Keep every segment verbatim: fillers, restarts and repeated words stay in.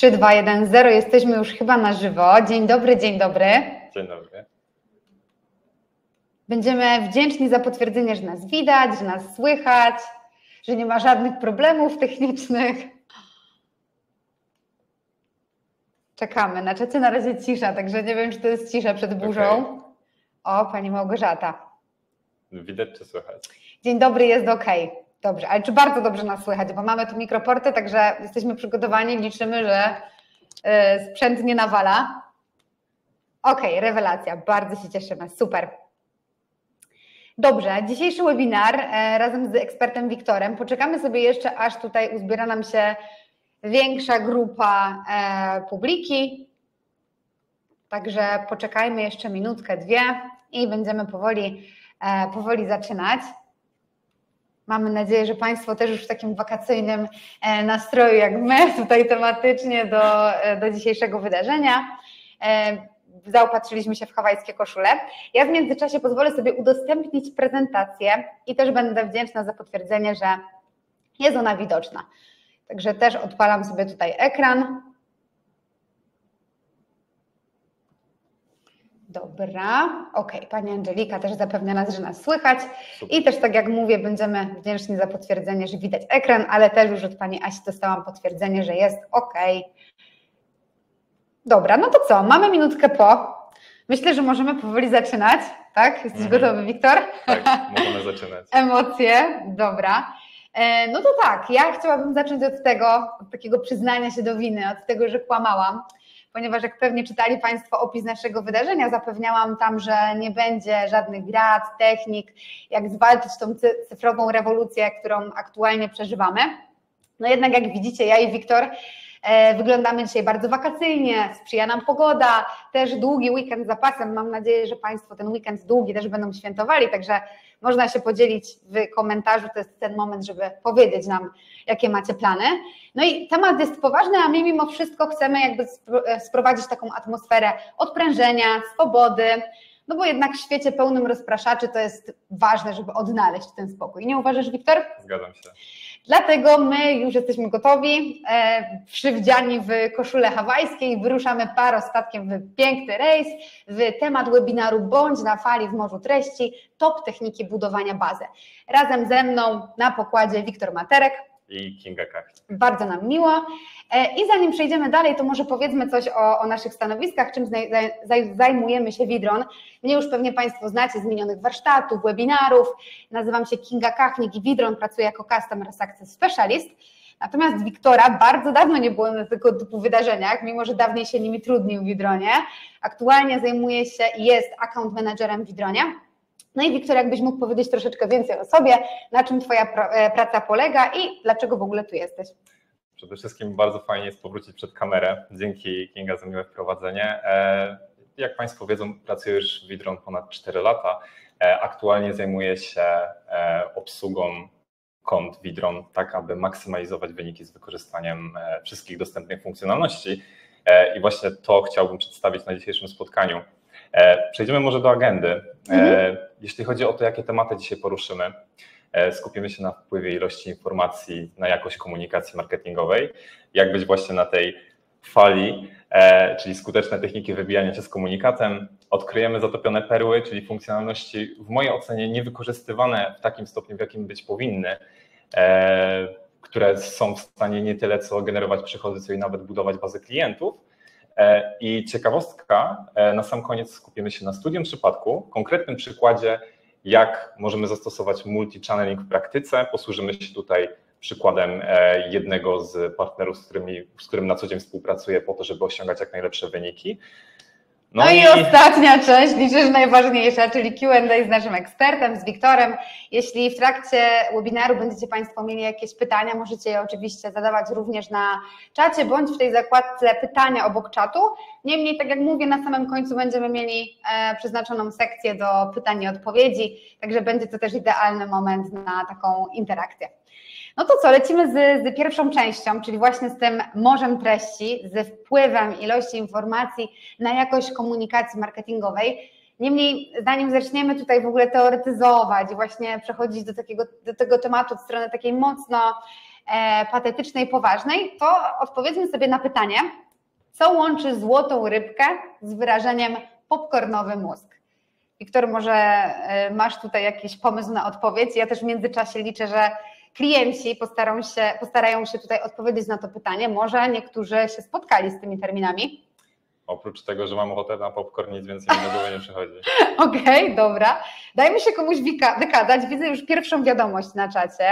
trzy, dwa, jeden, zero. Jesteśmy już chyba na żywo. Dzień dobry, dzień dobry. Dzień dobry. Będziemy wdzięczni za potwierdzenie, że nas widać, że nas słychać, że nie ma żadnych problemów technicznych. Czekamy. Na czacie na razie cisza, także nie wiem, czy to jest cisza przed burzą. Okay. O, pani Małgorzata. Widać czy słychać? Dzień dobry, jest ok. Dobrze, ale czy bardzo dobrze nas słychać, bo mamy tu mikroporty, także jesteśmy przygotowani, liczymy, że sprzęt nie nawala. Ok, rewelacja, bardzo się cieszymy, super. Dobrze, dzisiejszy webinar razem z ekspertem Wiktorem. Poczekamy sobie jeszcze, aż tutaj uzbiera nam się większa grupa publiki. Także poczekajmy jeszcze minutkę, dwie i będziemy powoli, powoli zaczynać. Mamy nadzieję, że Państwo też już w takim wakacyjnym nastroju jak my, tutaj tematycznie do, do dzisiejszego wydarzenia. Zaopatrzyliśmy się w hawajskie koszule. Ja w międzyczasie pozwolę sobie udostępnić prezentację i też będę wdzięczna za potwierdzenie, że jest ona widoczna. Także też odpalam sobie tutaj ekran. Dobra, ok, Pani Angelika też zapewnia nas, że nas słychać. Super. I też tak jak mówię, będziemy wdzięczni za potwierdzenie, że widać ekran, ale też już od Pani Asi dostałam potwierdzenie, że jest ok. Dobra, no to co, mamy minutkę po. Myślę, że możemy powoli zaczynać, tak? Jesteś mhm. gotowy, Wiktor? Tak, możemy zaczynać. Emocje, dobra. No to tak, ja chciałabym zacząć od tego, od takiego przyznania się do winy, od tego, że kłamałam, ponieważ jak pewnie czytali Państwo opis naszego wydarzenia, zapewniałam tam, że nie będzie żadnych rad, technik, jak zwalczyć tą cyfrową rewolucję, którą aktualnie przeżywamy. No jednak jak widzicie, ja i Wiktor wyglądamy dzisiaj bardzo wakacyjnie, sprzyja nam pogoda, też długi weekend z zapasem. Mam nadzieję, że Państwo ten weekend długi też będą świętowali, także można się podzielić w komentarzu, to jest ten moment, żeby powiedzieć nam, jakie macie plany. No i temat jest poważny, a my mimo wszystko chcemy jakby sprowadzić taką atmosferę odprężenia, swobody, no bo jednak w świecie pełnym rozpraszaczy to jest ważne, żeby odnaleźć ten spokój. Nie uważasz, Wiktor? Zgadzam się. Dlatego my już jesteśmy gotowi, e, przywdziani w koszule hawajskiej, wyruszamy parostatkiem w piękny rejs, w temat webinaru Bądź na fali w morzu treści, top techniki budowania bazy. Razem ze mną na pokładzie Wiktor Materek i Kinga Kachnik. Bardzo nam miło. I zanim przejdziemy dalej, to może powiedzmy coś o, o naszych stanowiskach, czym zajmujemy się Widron. Mnie już pewnie Państwo znacie z minionych warsztatów, webinarów. Nazywam się Kinga Kachnik i Widron pracuję jako Customer Success Specialist. Natomiast Wiktora bardzo dawno nie było na tego typu wydarzeniach, mimo że dawniej się nimi trudnił w Widronie. Aktualnie zajmuje się i jest account managerem w Widronie. No i Wiktor, jakbyś mógł powiedzieć troszeczkę więcej o sobie, na czym Twoja praca polega i dlaczego w ogóle tu jesteś? Przede wszystkim bardzo fajnie jest powrócić przed kamerę. Dzięki, Kinga, za miłe wprowadzenie. Jak Państwo wiedzą, pracuję już w Widron ponad cztery lata. Aktualnie zajmuję się obsługą kont Widron, tak aby maksymalizować wyniki z wykorzystaniem wszystkich dostępnych funkcjonalności. I właśnie to chciałbym przedstawić na dzisiejszym spotkaniu. Przejdziemy może do agendy. Mhm. Jeśli chodzi o to, jakie tematy dzisiaj poruszymy, skupimy się na wpływie ilości informacji na jakość komunikacji marketingowej, jak być właśnie na tej fali, czyli skuteczne techniki wybijania się z komunikatem. Odkryjemy zatopione perły, czyli funkcjonalności w mojej ocenie niewykorzystywane w takim stopniu, w jakim być powinny, które są w stanie nie tyle co generować przychody, co i nawet budować bazę klientów. I ciekawostka, na sam koniec skupimy się na studium przypadku, konkretnym przykładzie, jak możemy zastosować multi-channeling w praktyce. Posłużymy się tutaj przykładem jednego z partnerów, z, którymi, z którym na co dzień współpracuję po to, żeby osiągać jak najlepsze wyniki. No, no i, i ostatnia część, liczę, że najważniejsza, czyli Q and A z naszym ekspertem, z Wiktorem. Jeśli w trakcie webinaru będziecie Państwo mieli jakieś pytania, możecie je oczywiście zadawać również na czacie, bądź w tej zakładce pytania obok czatu. Niemniej, tak jak mówię, na samym końcu będziemy mieli e, przeznaczoną sekcję do pytań i odpowiedzi, także będzie to też idealny moment na taką interakcję. No to co, lecimy z, z pierwszą częścią, czyli właśnie z tym morzem treści, ze wpływem ilości informacji na jakość komunikacji marketingowej. Niemniej, zanim zaczniemy tutaj w ogóle teoretyzować i właśnie przechodzić do, takiego, do tego tematu od strony takiej mocno e, patetycznej, poważnej, to odpowiedzmy sobie na pytanie, co łączy złotą rybkę z wyrażeniem popcornowy mózg? Wiktor, może masz tutaj jakiś pomysł na odpowiedź? Ja też w międzyczasie liczę, że klienci postarają się, postarają się tutaj odpowiedzieć na to pytanie. Może niektórzy się spotkali z tymi terminami? Oprócz tego, że mam ochotę na popcorn, nic więcej mi do głowy nie przychodzi. Okej, okay, dobra. Dajmy się komuś wykazać. Widzę już pierwszą wiadomość na czacie.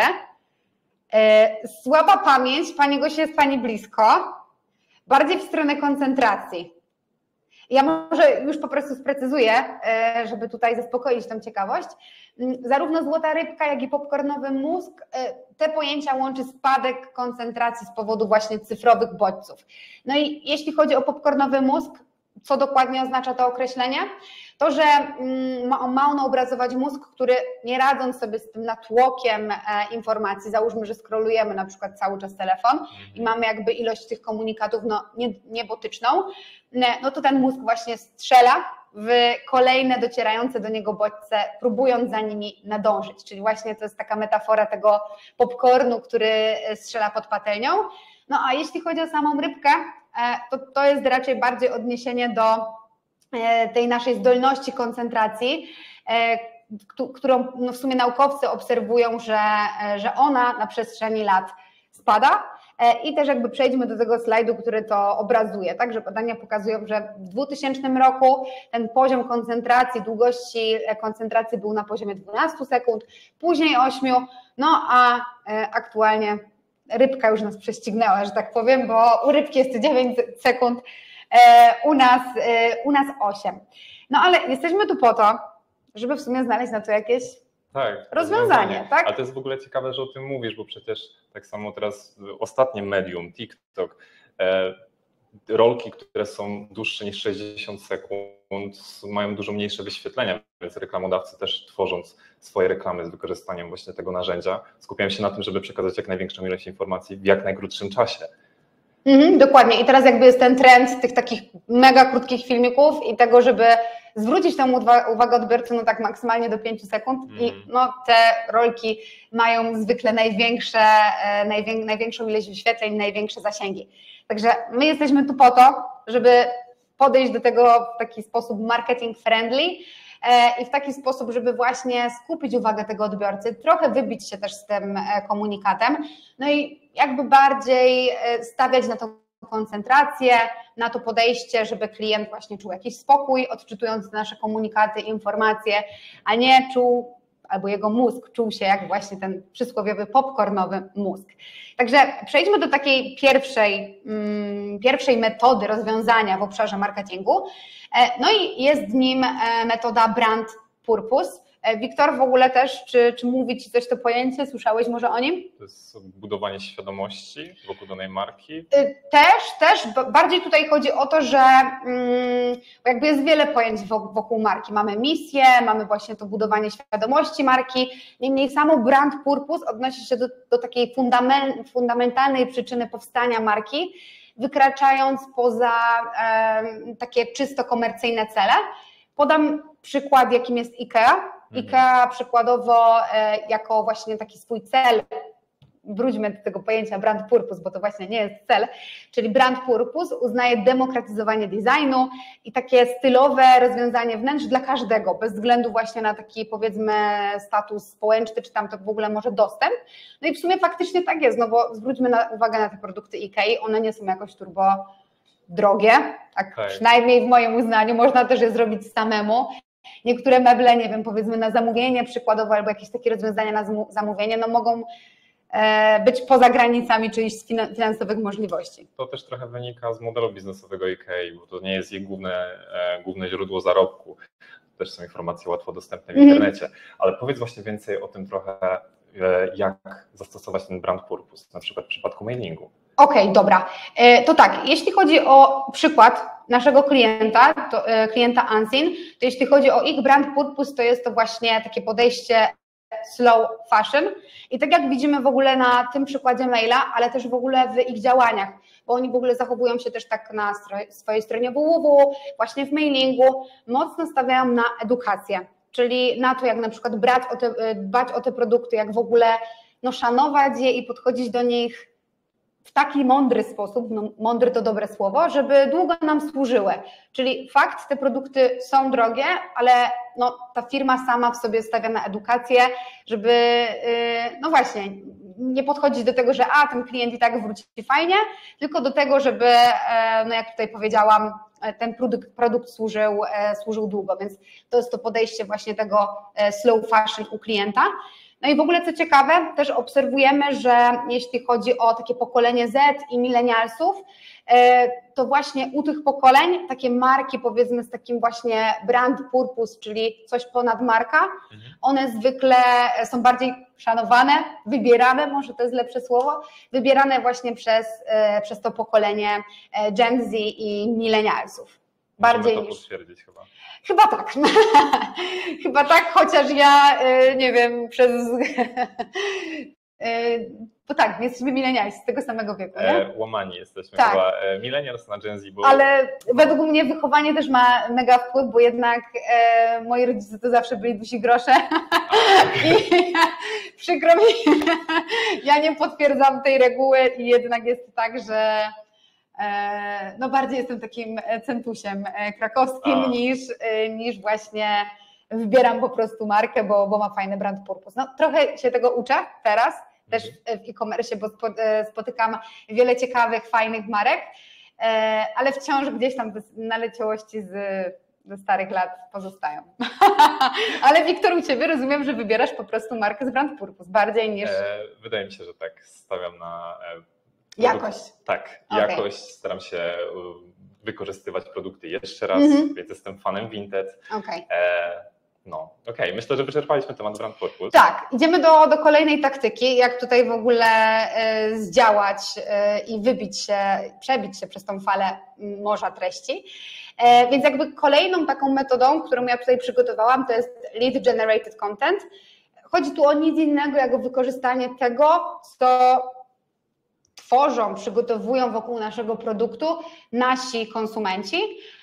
Słaba pamięć, Pani Gosiu, jest Pani blisko. Bardziej w stronę koncentracji. Ja może już po prostu sprecyzuję, żeby tutaj zaspokoić tę ciekawość. Zarówno złota rybka, jak i popcornowy mózg, te pojęcia łączy spadek koncentracji z powodu właśnie cyfrowych bodźców. No i jeśli chodzi o popcornowy mózg, co dokładnie oznacza to określenie? To, że ma, ma on obrazować mózg, który nie radząc sobie z tym natłokiem informacji, załóżmy, że scrollujemy na przykład cały czas telefon i mamy jakby ilość tych komunikatów no, nie, niebotyczną, no to ten mózg właśnie strzela w kolejne docierające do niego bodźce, próbując za nimi nadążyć. Czyli właśnie to jest taka metafora tego popcornu, który strzela pod patelnią. No a jeśli chodzi o samą rybkę, to to jest raczej bardziej odniesienie do tej naszej zdolności koncentracji, którą no w sumie naukowcy obserwują, że, że ona na przestrzeni lat spada. I też jakby przejdźmy do tego slajdu, który to obrazuje. Także badania pokazują, że w dwutysięcznym roku ten poziom koncentracji, długości koncentracji był na poziomie dwunastu sekund, później ośmiu, no a aktualnie rybka już nas prześcignęła, że tak powiem, bo u rybki jest dziewięć sekund, u nas, u nas osiem. No ale jesteśmy tu po to, żeby w sumie znaleźć na to jakieś tak, rozwiązanie, rozwiązanie, tak? Ale to jest w ogóle ciekawe, że o tym mówisz, bo przecież tak samo teraz ostatnie medium, TikTok, e, rolki, które są dłuższe niż sześćdziesiąt sekund, mają dużo mniejsze wyświetlenia, więc reklamodawcy też tworząc swoje reklamy z wykorzystaniem właśnie tego narzędzia skupiają się na tym, żeby przekazać jak największą ilość informacji w jak najkrótszym czasie. Mhm, dokładnie i teraz jakby jest ten trend tych takich mega krótkich filmików i tego, żeby zwrócić tę uwagę odbiorcy no tak maksymalnie do pięciu sekund mm. i no te rolki mają zwykle największe, najwię, największą ilość wyświetleń, największe zasięgi. Także my jesteśmy tu po to, żeby podejść do tego w taki sposób marketing friendly i w taki sposób, żeby właśnie skupić uwagę tego odbiorcy, trochę wybić się też z tym komunikatem, no i jakby bardziej stawiać na tą koncentrację, na to podejście, żeby klient właśnie czuł jakiś spokój, odczytując nasze komunikaty, informacje, a nie czuł, albo jego mózg czuł się jak właśnie ten przysłowiowy popcornowy mózg. Także przejdźmy do takiej pierwszej, mm, pierwszej metody rozwiązania w obszarze marketingu. No i jest nim metoda brand purpose. Wiktor, w ogóle też, czy, czy mówi Ci coś to pojęcie? Słyszałeś może o nim? To jest budowanie świadomości wokół danej marki? Też, też. Bardziej tutaj chodzi o to, że mm, jakby jest wiele pojęć wokół marki. Mamy misję, mamy właśnie to budowanie świadomości marki. Niemniej samo brand purpose odnosi się do, do takiej fundament, fundamentalnej przyczyny powstania marki, wykraczając poza e, takie czysto komercyjne cele. Podam przykład, jakim jest IKEA. IKEA przykładowo jako właśnie taki swój cel, wróćmy do tego pojęcia brand purpose, bo to właśnie nie jest cel, czyli brand purpose uznaje demokratyzowanie designu i takie stylowe rozwiązanie wnętrz dla każdego, bez względu właśnie na taki powiedzmy status społeczny, czy tam to w ogóle może dostęp. No i w sumie faktycznie tak jest, no bo zwróćmy na, uwagę na te produkty IKEA, one nie są jakoś turbo drogie, tak, tak przynajmniej w moim uznaniu, można też je zrobić samemu. Niektóre meble, nie wiem, powiedzmy na zamówienie przykładowo albo jakieś takie rozwiązania na zamówienie, no mogą być poza granicami czyichś finansowych możliwości. To też trochę wynika z modelu biznesowego IKEA, bo to nie jest jej główne, główne źródło zarobku. To też są informacje łatwo dostępne w internecie, mm. ale powiedz właśnie więcej o tym trochę, jak zastosować ten brand purpose, na przykład w przypadku mailingu. Okej, okay, dobra. To tak, jeśli chodzi o przykład naszego klienta, to, klienta Unseen, to jeśli chodzi o ich brand purpose, to jest to właśnie takie podejście slow fashion i tak jak widzimy w ogóle na tym przykładzie maila, ale też w ogóle w ich działaniach, bo oni w ogóle zachowują się też tak na swojej stronie www, właśnie w mailingu, mocno stawiają na edukację, czyli na to, jak na przykład brać o te, dbać o te produkty, jak w ogóle no, szanować je i podchodzić do nich w taki mądry sposób, no, mądry to dobre słowo, żeby długo nam służyły. Czyli fakt, te produkty są drogie, ale no, ta firma sama w sobie stawia na edukację, żeby no właśnie nie podchodzić do tego, że a, ten klient i tak wróci fajnie, tylko do tego, żeby, no jak tutaj powiedziałam, ten produkt, produkt służył, służył długo, więc to jest to podejście właśnie tego slow fashion u klienta. No i w ogóle co ciekawe, też obserwujemy, że jeśli chodzi o takie pokolenie Z i milenialsów, to właśnie u tych pokoleń takie marki powiedzmy z takim właśnie brand purpose, czyli coś ponad marka, one zwykle są bardziej szanowane, wybierane, może to jest lepsze słowo, wybierane właśnie przez, przez to pokolenie Gen Z i milenialsów. Bardziej to niż... potwierdzić chyba. Chyba tak. Chyba tak, chociaż ja nie wiem, przez... Bo tak, jesteśmy milenialsi z tego samego wieku, nie? E, łamani jesteśmy tak. Chyba milenials na Gen Z. Bo... Ale według mnie wychowanie też ma mega wpływ, bo jednak e, moi rodzice to zawsze byli dusi grosze. I przykro mi, ja nie potwierdzam tej reguły i jednak jest tak, że no bardziej jestem takim centusiem krakowskim niż, niż właśnie wybieram po prostu markę, bo, bo ma fajny brand purpose. No, trochę się tego uczę teraz, też w e-commerce, bo spotykam wiele ciekawych, fajnych marek, ale wciąż gdzieś tam naleciałości z, ze starych lat pozostają. Ale Wiktor, u Ciebie rozumiem, że wybierasz po prostu markę z brand purpose bardziej niż... Wydaje mi się, że tak, stawiam na... Jakość. Tak, okay. jakość. Staram się wykorzystywać produkty jeszcze raz, mm-hmm. więc jestem fanem Vinted. Okay. E, no, okej, okay. Myślę, że wyczerpaliśmy temat brand purpose. Tak, idziemy do, do kolejnej taktyki, jak tutaj w ogóle y, zdziałać y, i wybić się, przebić się przez tą falę morza treści. E, więc jakby kolejną taką metodą, którą ja tutaj przygotowałam, to jest lead generated content. Chodzi tu o nic innego, jak o wykorzystanie tego, co tworzą, przygotowują wokół naszego produktu nasi konsumenci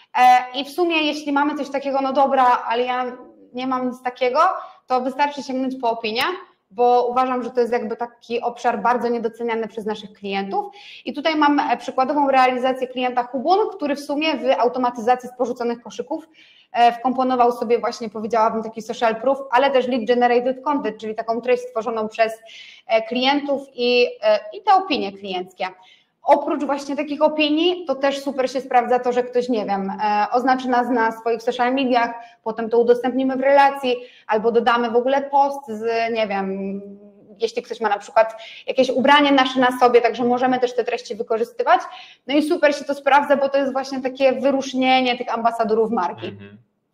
i w sumie jeśli mamy coś takiego, no dobra, ale ja nie mam nic takiego, to wystarczy sięgnąć po opinię, bo uważam, że to jest jakby taki obszar bardzo niedoceniany przez naszych klientów i tutaj mam przykładową realizację klienta Hubun, który w sumie w automatyzacji z porzuconych koszyków wkomponował sobie właśnie, powiedziałabym, taki social proof, ale też lead generated content, czyli taką treść stworzoną przez klientów i, i te opinie klienckie. Oprócz właśnie takich opinii, to też super się sprawdza to, że ktoś, nie wiem, oznaczy nas na swoich social mediach, potem to udostępnimy w relacji, albo dodamy w ogóle post z, nie wiem, jeśli ktoś ma na przykład jakieś ubranie nasze na sobie, także możemy też te treści wykorzystywać. No i super się to sprawdza, bo to jest właśnie takie wyróżnienie tych ambasadorów marki. Mhm.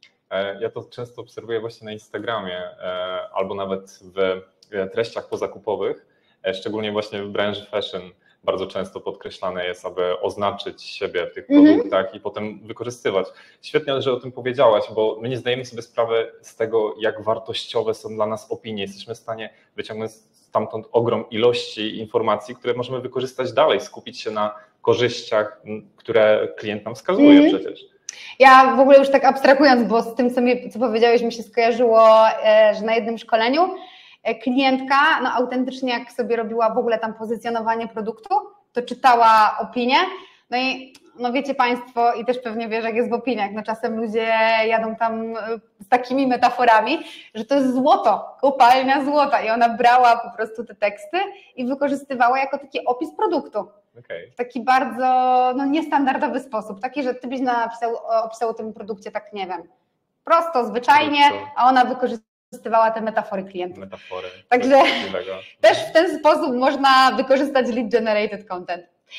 Ja to często obserwuję właśnie na Instagramie albo nawet w treściach pozakupowych, szczególnie właśnie w branży fashion. Bardzo często podkreślane jest, aby oznaczyć siebie w tych produktach mm-hmm. i potem wykorzystywać. Świetnie, że o tym powiedziałaś, bo my nie zdajemy sobie sprawy z tego, jak wartościowe są dla nas opinie. Jesteśmy w stanie wyciągnąć stamtąd ogrom ilości informacji, które możemy wykorzystać dalej, skupić się na korzyściach, które klient nam wskazuje mm-hmm. przecież. Ja w ogóle już tak abstrahując, bo z tym, co, mi, co powiedziałeś, mi się skojarzyło, że na jednym szkoleniu klientka, no autentycznie jak sobie robiła w ogóle tam pozycjonowanie produktu, to czytała opinię, no i no wiecie Państwo i też pewnie wiesz, jak jest w opiniach, no czasem ludzie jadą tam z takimi metaforami, że to jest złoto, kopalnia złota i ona brała po prostu te teksty i wykorzystywała jako taki opis produktu. Okay. W taki bardzo no, niestandardowy sposób, taki, że ty byś napisał, opisał o tym produkcie tak, nie wiem, prosto, zwyczajnie, a ona wykorzystywała wykorzystywała te metafory klientów. Metafory. Także też w ten sposób można wykorzystać lead generated content.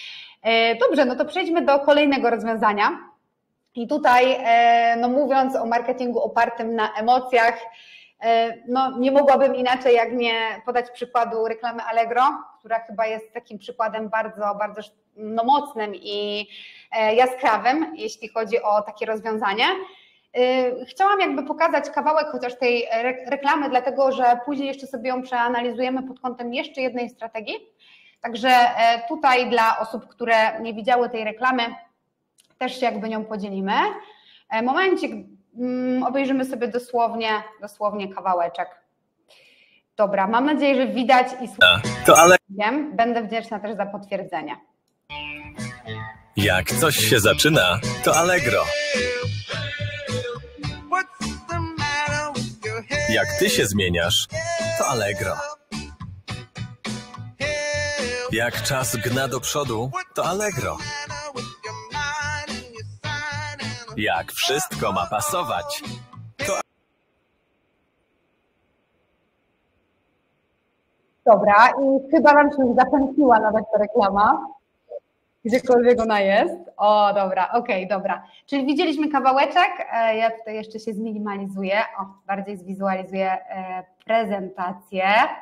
Dobrze, no to przejdźmy do kolejnego rozwiązania. I tutaj, no mówiąc o marketingu opartym na emocjach, no nie mogłabym inaczej jak nie podać przykładu reklamy Allegro, która chyba jest takim przykładem bardzo, bardzo no, mocnym i jaskrawym, jeśli chodzi o takie rozwiązanie. Chciałam jakby pokazać kawałek chociaż tej reklamy, dlatego że później jeszcze sobie ją przeanalizujemy pod kątem jeszcze jednej strategii. Także tutaj dla osób, które nie widziały tej reklamy, też się jakby nią podzielimy. Momencik, obejrzymy sobie dosłownie, dosłownie kawałeczek. Dobra, mam nadzieję, że widać i słychać. To ale... Będę wdzięczna też za potwierdzenie. Jak coś się zaczyna, to Allegro. Jak ty się zmieniasz, to Allegro. Jak czas gna do przodu, to Allegro. Jak wszystko ma pasować, to... Dobra, i chyba nam się już zapętliła nawet ta reklama. Gdziekolwiek ona jest. O, dobra, okej, okay, dobra. Czyli widzieliśmy kawałeczek, ja tutaj jeszcze się zminimalizuję, o, bardziej zwizualizuję prezentację.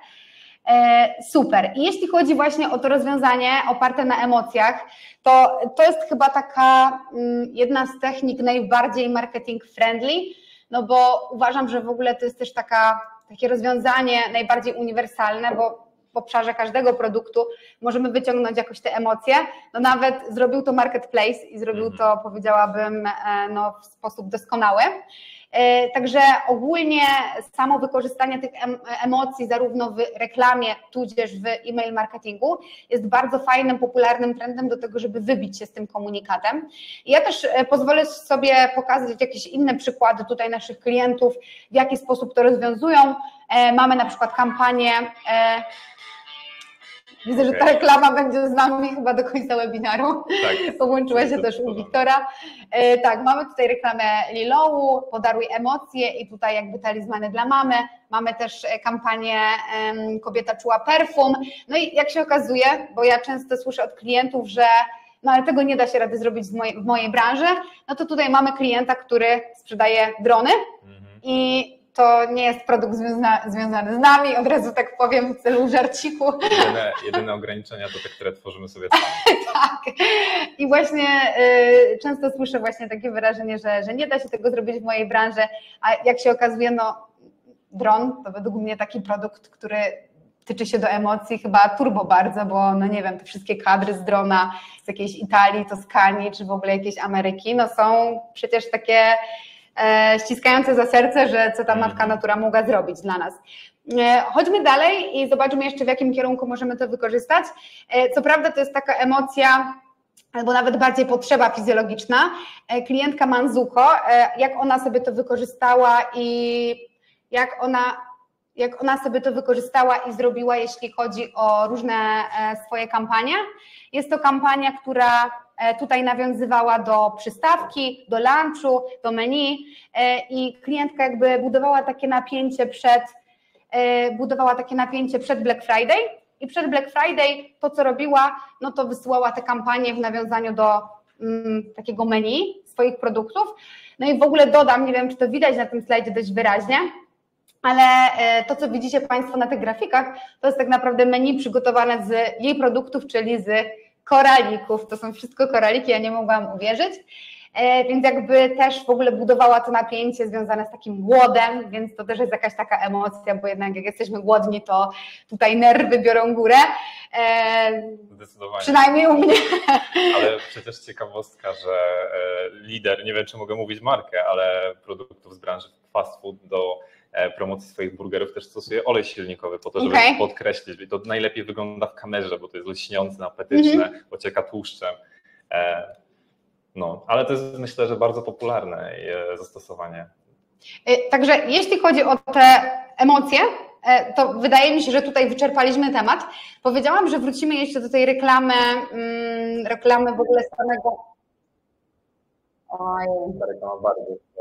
Super. I jeśli chodzi właśnie o to rozwiązanie oparte na emocjach, to to jest chyba taka jedna z technik najbardziej marketing friendly, no bo uważam, że w ogóle to jest też taka, takie rozwiązanie najbardziej uniwersalne, bo w obszarze każdego produktu możemy wyciągnąć jakoś te emocje. No nawet zrobił to marketplace i zrobił to, powiedziałabym, no, w sposób doskonały. Także ogólnie samo wykorzystanie tych emocji zarówno w reklamie, tudzież w e-mail marketingu jest bardzo fajnym, popularnym trendem do tego, żeby wybić się z tym komunikatem. I ja też pozwolę sobie pokazać jakieś inne przykłady tutaj naszych klientów, w jaki sposób to rozwiązują. Mamy na przykład kampanię. Widzę, że ta reklama będzie z nami chyba do końca webinaru. Tak, połączyła się też u Wiktora. E, tak, mamy tutaj reklamę Lilowu, Podaruj emocje i tutaj jakby talizmany dla mamy. Mamy też kampanię um, Kobieta czuła perfum. No i jak się okazuje, bo ja często słyszę od klientów, że no ale tego nie da się rady zrobić w mojej, w mojej branży, no to tutaj mamy klienta, który sprzedaje drony mhm. i to nie jest produkt związa, związany z nami, od razu tak powiem w celu żarciku. Jedyne, jedyne ograniczenia to te, które tworzymy sobie sami. Tak. I właśnie y, często słyszę właśnie takie wyrażenie, że, że nie da się tego zrobić w mojej branży, a jak się okazuje, no dron to według mnie taki produkt, który tyczy się do emocji chyba turbo bardzo, bo no nie wiem, te wszystkie kadry z drona z jakiejś Italii, Toskanii, czy w ogóle jakiejś Ameryki, no są przecież takie ściskające za serce, że co ta matka natura mogła zrobić dla nas. Chodźmy dalej i zobaczmy jeszcze, w jakim kierunku możemy to wykorzystać. Co prawda to jest taka emocja, albo nawet bardziej potrzeba fizjologiczna. Klientka Manzuko, jak ona sobie to wykorzystała i jak ona, jak ona sobie to wykorzystała i zrobiła, jeśli chodzi o różne swoje kampanie. Jest to kampania, która tutaj nawiązywała do przystawki, do lunchu, do menu i klientka jakby budowała takie napięcie przed, budowała takie napięcie przed Black Friday i przed Black Friday to, co robiła, no to wysyłała te kampanie w nawiązaniu do mm, takiego menu swoich produktów. No i w ogóle dodam, nie wiem, czy to widać na tym slajdzie dość wyraźnie, ale to, co widzicie Państwo na tych grafikach, to jest tak naprawdę menu przygotowane z jej produktów, czyli z koralików. To są wszystko koraliki, ja nie mogłam uwierzyć, więc jakby też w ogóle budowała to napięcie związane z takim głodem, więc to też jest jakaś taka emocja, bo jednak jak jesteśmy głodni, to tutaj nerwy biorą górę. Zdecydowanie. Przynajmniej u mnie. Ale przecież ciekawostka, że lider, nie wiem, czy mogę mówić markę, ale produktów z branży fast food do promocji swoich burgerów też stosuje olej silnikowy po to, żeby okay. podkreślić. I to najlepiej wygląda w kamerze, bo to jest lśniące, apetyczne, mm-hmm. ocieka tłuszczem. No, ale to jest, myślę, że bardzo popularne zastosowanie. Także jeśli chodzi o te emocje, to wydaje mi się, że tutaj wyczerpaliśmy temat. Powiedziałam, że wrócimy jeszcze do tej reklamy, reklamy w ogóle samego... Oj, ta reklama bardzo...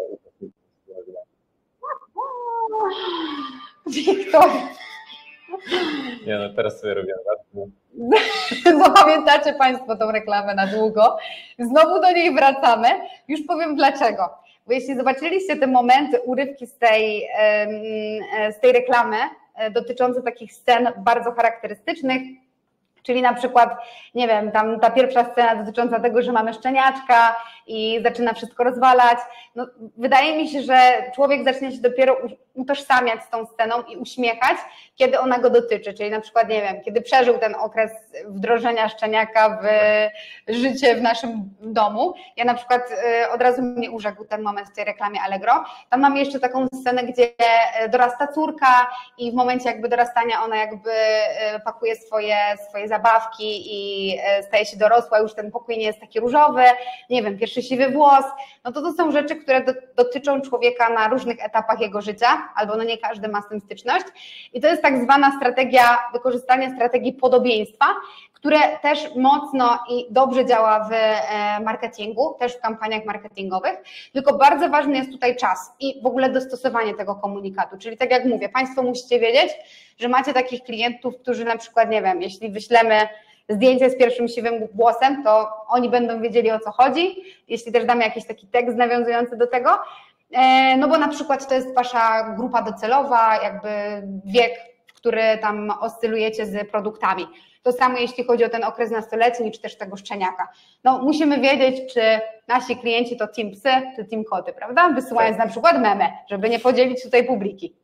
Wiktor. Nie no, teraz sobie robię. Zapamiętacie Państwo tą reklamę na długo. Znowu do niej wracamy. Już powiem dlaczego. Bo jeśli zobaczyliście te momenty, urywki z tej, z tej reklamy dotyczące takich scen bardzo charakterystycznych, czyli na przykład, nie wiem, tam ta pierwsza scena dotycząca tego, że mamy szczeniaczka i zaczyna wszystko rozwalać. No, wydaje mi się, że człowiek zacznie się dopiero utożsamiać z tą sceną i uśmiechać, kiedy ona go dotyczy, czyli na przykład, nie wiem, kiedy przeżył ten okres wdrożenia szczeniaka w życie w naszym domu. Ja na przykład od razu mnie urzekł ten moment w tej reklamie Allegro. Tam mamy jeszcze taką scenę, gdzie dorasta córka i w momencie jakby dorastania ona jakby pakuje swoje, swoje zabawki i staje się dorosła, już ten pokój nie jest taki różowy, nie wiem, pierwszy siwy włos. No to to są rzeczy, które do, dotyczą człowieka na różnych etapach jego życia, albo no nie każdy ma z tym styczność. I to jest tak zwana strategia, wykorzystanie strategii podobieństwa, które też mocno i dobrze działa w marketingu, też w kampaniach marketingowych, tylko bardzo ważny jest tutaj czas i w ogóle dostosowanie tego komunikatu, czyli tak jak mówię, Państwo musicie wiedzieć, że macie takich klientów, którzy na przykład, nie wiem, jeśli wyślemy zdjęcie z pierwszym siwym włosem, to oni będą wiedzieli, o co chodzi, jeśli też damy jakiś taki tekst nawiązujący do tego, no bo na przykład to jest Wasza grupa docelowa, jakby wiek, w który tam oscylujecie z produktami. To samo jeśli chodzi o ten okres nastoletni, czy też tego szczeniaka. No musimy wiedzieć, czy nasi klienci to team psy, czy team koty, prawda? Wysyłając na przykład memy, żeby nie podzielić tutaj publiki.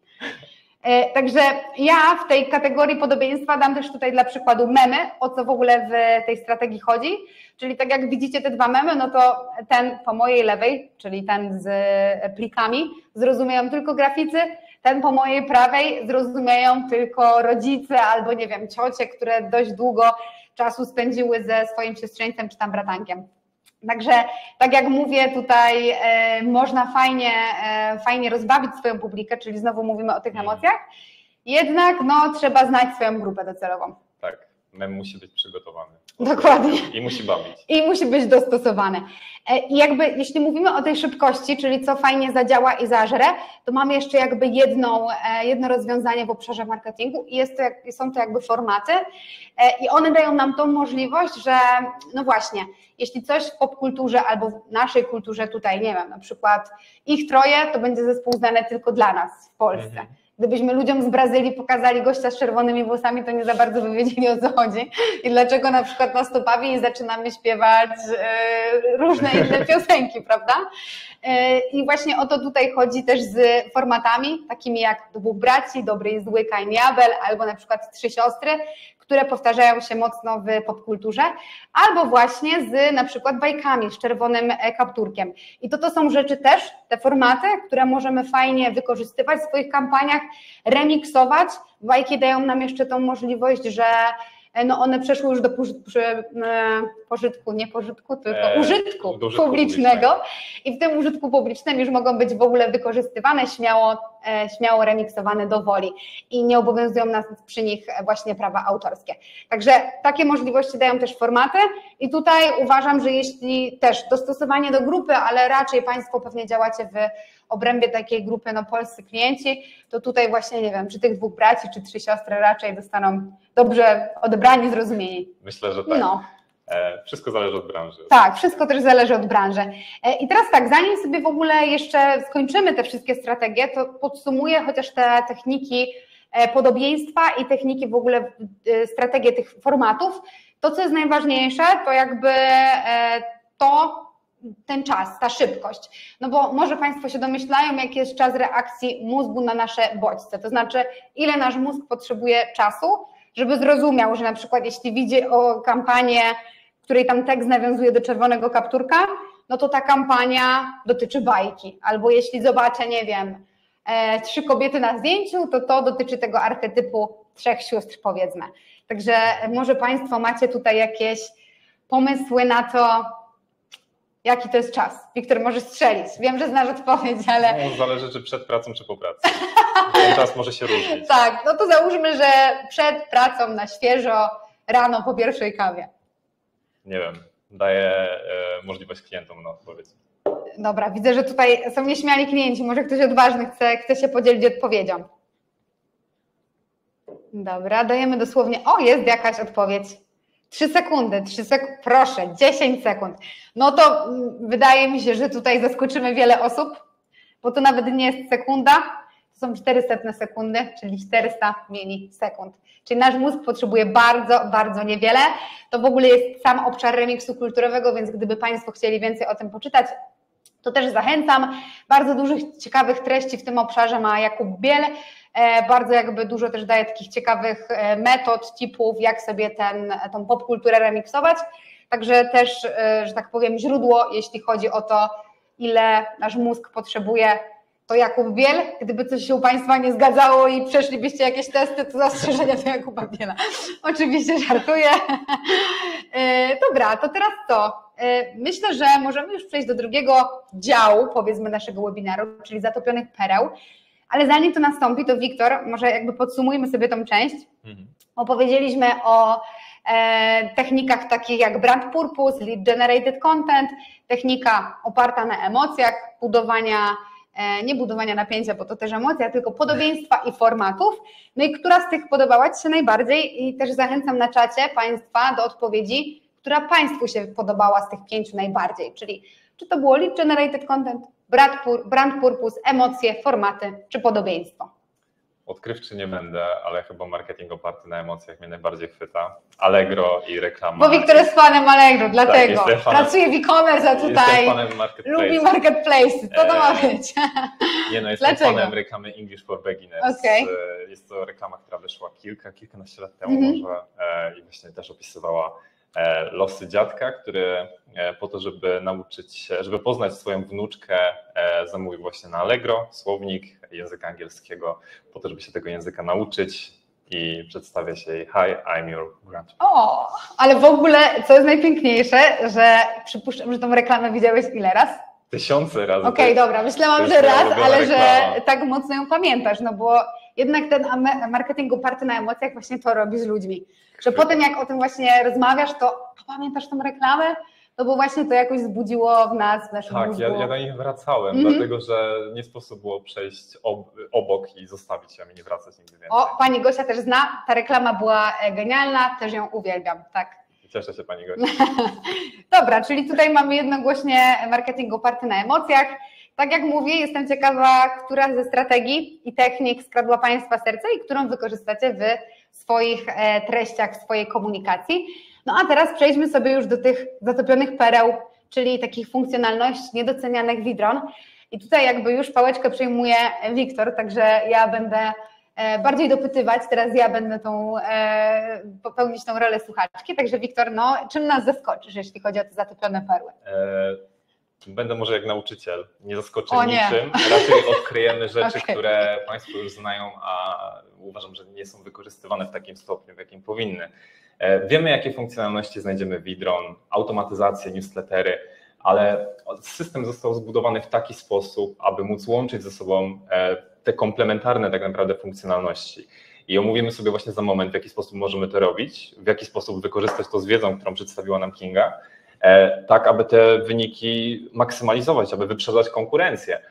Także ja w tej kategorii podobieństwa dam też tutaj dla przykładu memy, o co w ogóle w tej strategii chodzi. Czyli tak jak widzicie te dwa memy, no to ten po mojej lewej, czyli ten z plikami, zrozumieją tylko graficy, ten po mojej prawej zrozumieją tylko rodzice albo nie wiem, ciocie, które dość długo czasu spędziły ze swoim siostrzeńcem czy tam bratankiem. Także tak jak mówię, tutaj e, można fajnie, e, fajnie rozbawić swoją publikę, czyli znowu mówimy o tych emocjach, jednak no, trzeba znać swoją grupę docelową. Tak, mem musi być przygotowany. Dokładnie. I musi bawić. I musi być dostosowany. I jakby jeśli mówimy o tej szybkości, czyli co fajnie zadziała i zażre, to mamy jeszcze jakby jedną, jedno rozwiązanie w obszarze marketingu i jest to, są to jakby formaty i one dają nam tą możliwość, że no właśnie, jeśli coś w popkulturze albo w naszej kulturze tutaj, nie wiem, na przykład ich troje, to będzie zespół znany tylko dla nas w Polsce. Mhm. Gdybyśmy ludziom z Brazylii pokazali gościa z czerwonymi włosami, to nie za bardzo by wiedzieli, o co chodzi i dlaczego na przykład nas to bawi i zaczynamy śpiewać różne inne piosenki, prawda? I właśnie o to tutaj chodzi też z formatami, takimi jak Dwóch braci, Dobry i zły, Kain i Abel, albo na przykład Trzy siostry, które powtarzają się mocno w popkulturze, albo właśnie z na przykład bajkami, z czerwonym kapturkiem. I to to są rzeczy też, te formaty, które możemy fajnie wykorzystywać w swoich kampaniach, remiksować. Bajki dają nam jeszcze tą możliwość, że no one przeszły już do pożytku, nie pożytku, tylko eee, użytku, użytku publicznego. publicznego i w tym użytku publicznym już mogą być w ogóle wykorzystywane, śmiało, śmiało remiksowane do woli i nie obowiązują nas przy nich właśnie prawa autorskie. Także takie możliwości dają też formaty i tutaj uważam, że jeśli też dostosowanie do grupy, ale raczej Państwo pewnie działacie w obrębie takiej grupy, no polscy klienci, to tutaj właśnie, nie wiem, czy tych Dwóch braci, czy Trzy siostry raczej dostaną dobrze odebrani, zrozumieni. Myślę, że tak. No. Wszystko zależy od branży. Tak, wszystko też zależy od branży. I teraz tak, zanim sobie w ogóle jeszcze skończymy te wszystkie strategie, to podsumuję chociaż te techniki podobieństwa i techniki w ogóle, strategie tych formatów. To, co jest najważniejsze, to jakby to, ten czas, ta szybkość. No bo może Państwo się domyślają, jaki jest czas reakcji mózgu na nasze bodźce, to znaczy ile nasz mózg potrzebuje czasu, żeby zrozumiał, że na przykład jeśli widzi o kampanię, której tam tekst nawiązuje do czerwonego kapturka, no to ta kampania dotyczy bajki. Albo jeśli zobaczę, nie wiem, e, trzy kobiety na zdjęciu, to to dotyczy tego archetypu trzech sióstr, powiedzmy. Także może Państwo macie tutaj jakieś pomysły na to, jaki to jest czas? Wiktor, może strzelić. Wiem, że znasz odpowiedź, ale... No, zależy, czy przed pracą, czy po pracy. Ten czas może się różnić. Tak, no to załóżmy, że przed pracą na świeżo, rano po pierwszej kawie. Nie wiem, daję e, możliwość klientom na odpowiedź. Dobra, widzę, że tutaj są nieśmiali klienci. Może ktoś odważny chce, chce się podzielić odpowiedzią. Dobra, dajemy dosłownie... O, jest jakaś odpowiedź. Trzy sekundy, trzy sekundy, proszę, dziesięć sekund. No to wydaje mi się, że tutaj zaskoczymy wiele osób, bo to nawet nie jest sekunda, to są czterysta sekundy, czyli czterysta milisekund. Czyli nasz mózg potrzebuje bardzo, bardzo niewiele. To w ogóle jest sam obszar remiksu kulturowego, więc gdyby Państwo chcieli więcej o tym poczytać, to też zachęcam. Bardzo dużych, ciekawych treści w tym obszarze ma Jakub Biel. Bardzo jakby dużo też daje takich ciekawych metod, tipów, jak sobie ten, tą popkulturę remiksować. Także też, że tak powiem, źródło, jeśli chodzi o to, ile nasz mózg potrzebuje, to Jakub Biel. Gdyby coś się u Państwa nie zgadzało i przeszlibyście jakieś testy, to zastrzeżenia do Jakuba Biela. Oczywiście żartuję. Dobra, to teraz co? Myślę, że możemy już przejść do drugiego działu, powiedzmy, naszego webinaru, czyli zatopionych pereł. Ale zanim to nastąpi, to Wiktor, może jakby podsumujmy sobie tą część. Mhm. Opowiedzieliśmy o e, technikach takich jak brand purpose, lead generated content, technika oparta na emocjach, budowania, e, nie budowania napięcia, bo to też emocja, tylko podobieństwa i formatów. No i która z tych podobała Ci się najbardziej? I też zachęcam na czacie Państwa do odpowiedzi, która Państwu się podobała z tych pięciu najbardziej, czyli czy to było lead generated content, brand purpose, emocje, formaty czy podobieństwo? Odkrywczy nie będę, ale chyba marketing oparty na emocjach mnie najbardziej chwyta. Allegro i reklama. Bo Wiktor jest fanem Allegro, dlatego tak, fanem, pracuje w e-commerce, a tutaj marketplace. lubi marketplace. Co to ma być? Nie no, jestem Dlaczego? fanem reklamy English for Beginners. Okay. Jest to reklama, która wyszła kilka, kilkanaście lat temu mm-hmm. może i właśnie też opisywała losy dziadka, który po to, żeby nauczyć się, żeby poznać swoją wnuczkę, zamówił właśnie na Allegro słownik języka angielskiego, po to, żeby się tego języka nauczyć i przedstawia się jej: Hi, I'm your grandpa. O, ale w ogóle, co jest najpiękniejsze, że przypuszczam, że tą reklamę widziałeś ile raz? Tysiące razy. Okej, okay, dobra, myślałam, że raz, ale reklama. Że tak mocno ją pamiętasz, no bo jednak ten marketing oparty na emocjach właśnie to robi z ludźmi. Że potem jak o tym właśnie rozmawiasz, to pamiętasz tą reklamę? No bo właśnie to jakoś zbudziło w nas, w naszym tak, mózgu. Tak, ja, ja do nich wracałem, mm-hmm. dlatego że nie sposób było przejść ob, obok i zostawić ją i nie wracać nigdy więcej. O, pani Gosia też zna, ta reklama była genialna, też ją uwielbiam, tak. Cieszę się, pani Gosia. Dobra, czyli tutaj mamy jednogłośnie marketing oparty na emocjach. Tak jak mówię, jestem ciekawa, która ze strategii i technik skradła Państwa serce i którą wykorzystacie w swoich treściach, w swojej komunikacji. No a teraz przejdźmy sobie już do tych zatopionych pereł, czyli takich funkcjonalności niedocenianych Widron. I tutaj jakby już pałeczkę przejmuje Wiktor, także ja będę bardziej dopytywać, teraz ja będę tą, popełnić tą rolę słuchaczki. Także Wiktor, no, czym nas zaskoczysz, jeśli chodzi o te zatopione perły? Będę może jak nauczyciel, nie zaskoczę o, niczym, nie. Raczej odkryjemy rzeczy, okay. które Państwo już znają, a uważam, że nie są wykorzystywane w takim stopniu, w jakim powinny. Wiemy, jakie funkcjonalności znajdziemy w Widron, automatyzację, newslettery, ale system został zbudowany w taki sposób, aby móc łączyć ze sobą te komplementarne tak naprawdę funkcjonalności. I omówimy sobie właśnie za moment, w jaki sposób możemy to robić, w jaki sposób wykorzystać to z wiedzą, którą przedstawiła nam Kinga, tak aby te wyniki maksymalizować, aby wyprzedzać konkurencję.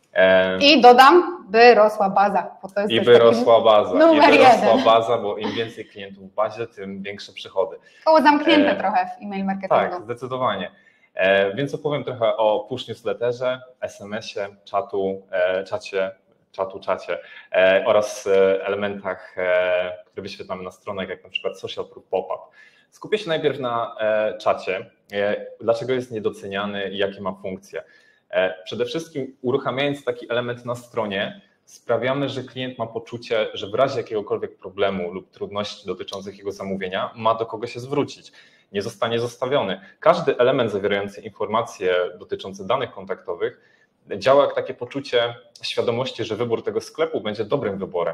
I dodam, by rosła baza. Bo to jest I by rosła baza. I by rosła jeden. baza, bo im więcej klientów w bazie, tym większe przychody. Koło zamknięte e, trochę w e-mail marketingu. Tak, zdecydowanie. E, więc opowiem trochę o push newsletterze, es em esie, czatu, e, czacie, czatu, czacie e, oraz elementach, e, które wyświetlamy na stronach, jak na przykład social proof pop-up. Skupię się najpierw na e, czacie. E, dlaczego jest niedoceniany i jakie ma funkcje? Przede wszystkim uruchamiając taki element na stronie, sprawiamy, że klient ma poczucie, że w razie jakiegokolwiek problemu lub trudności dotyczących jego zamówienia ma do kogo się zwrócić, nie zostanie zostawiony. Każdy element zawierający informacje dotyczące danych kontaktowych działa jak takie poczucie świadomości, że wybór tego sklepu będzie dobrym wyborem,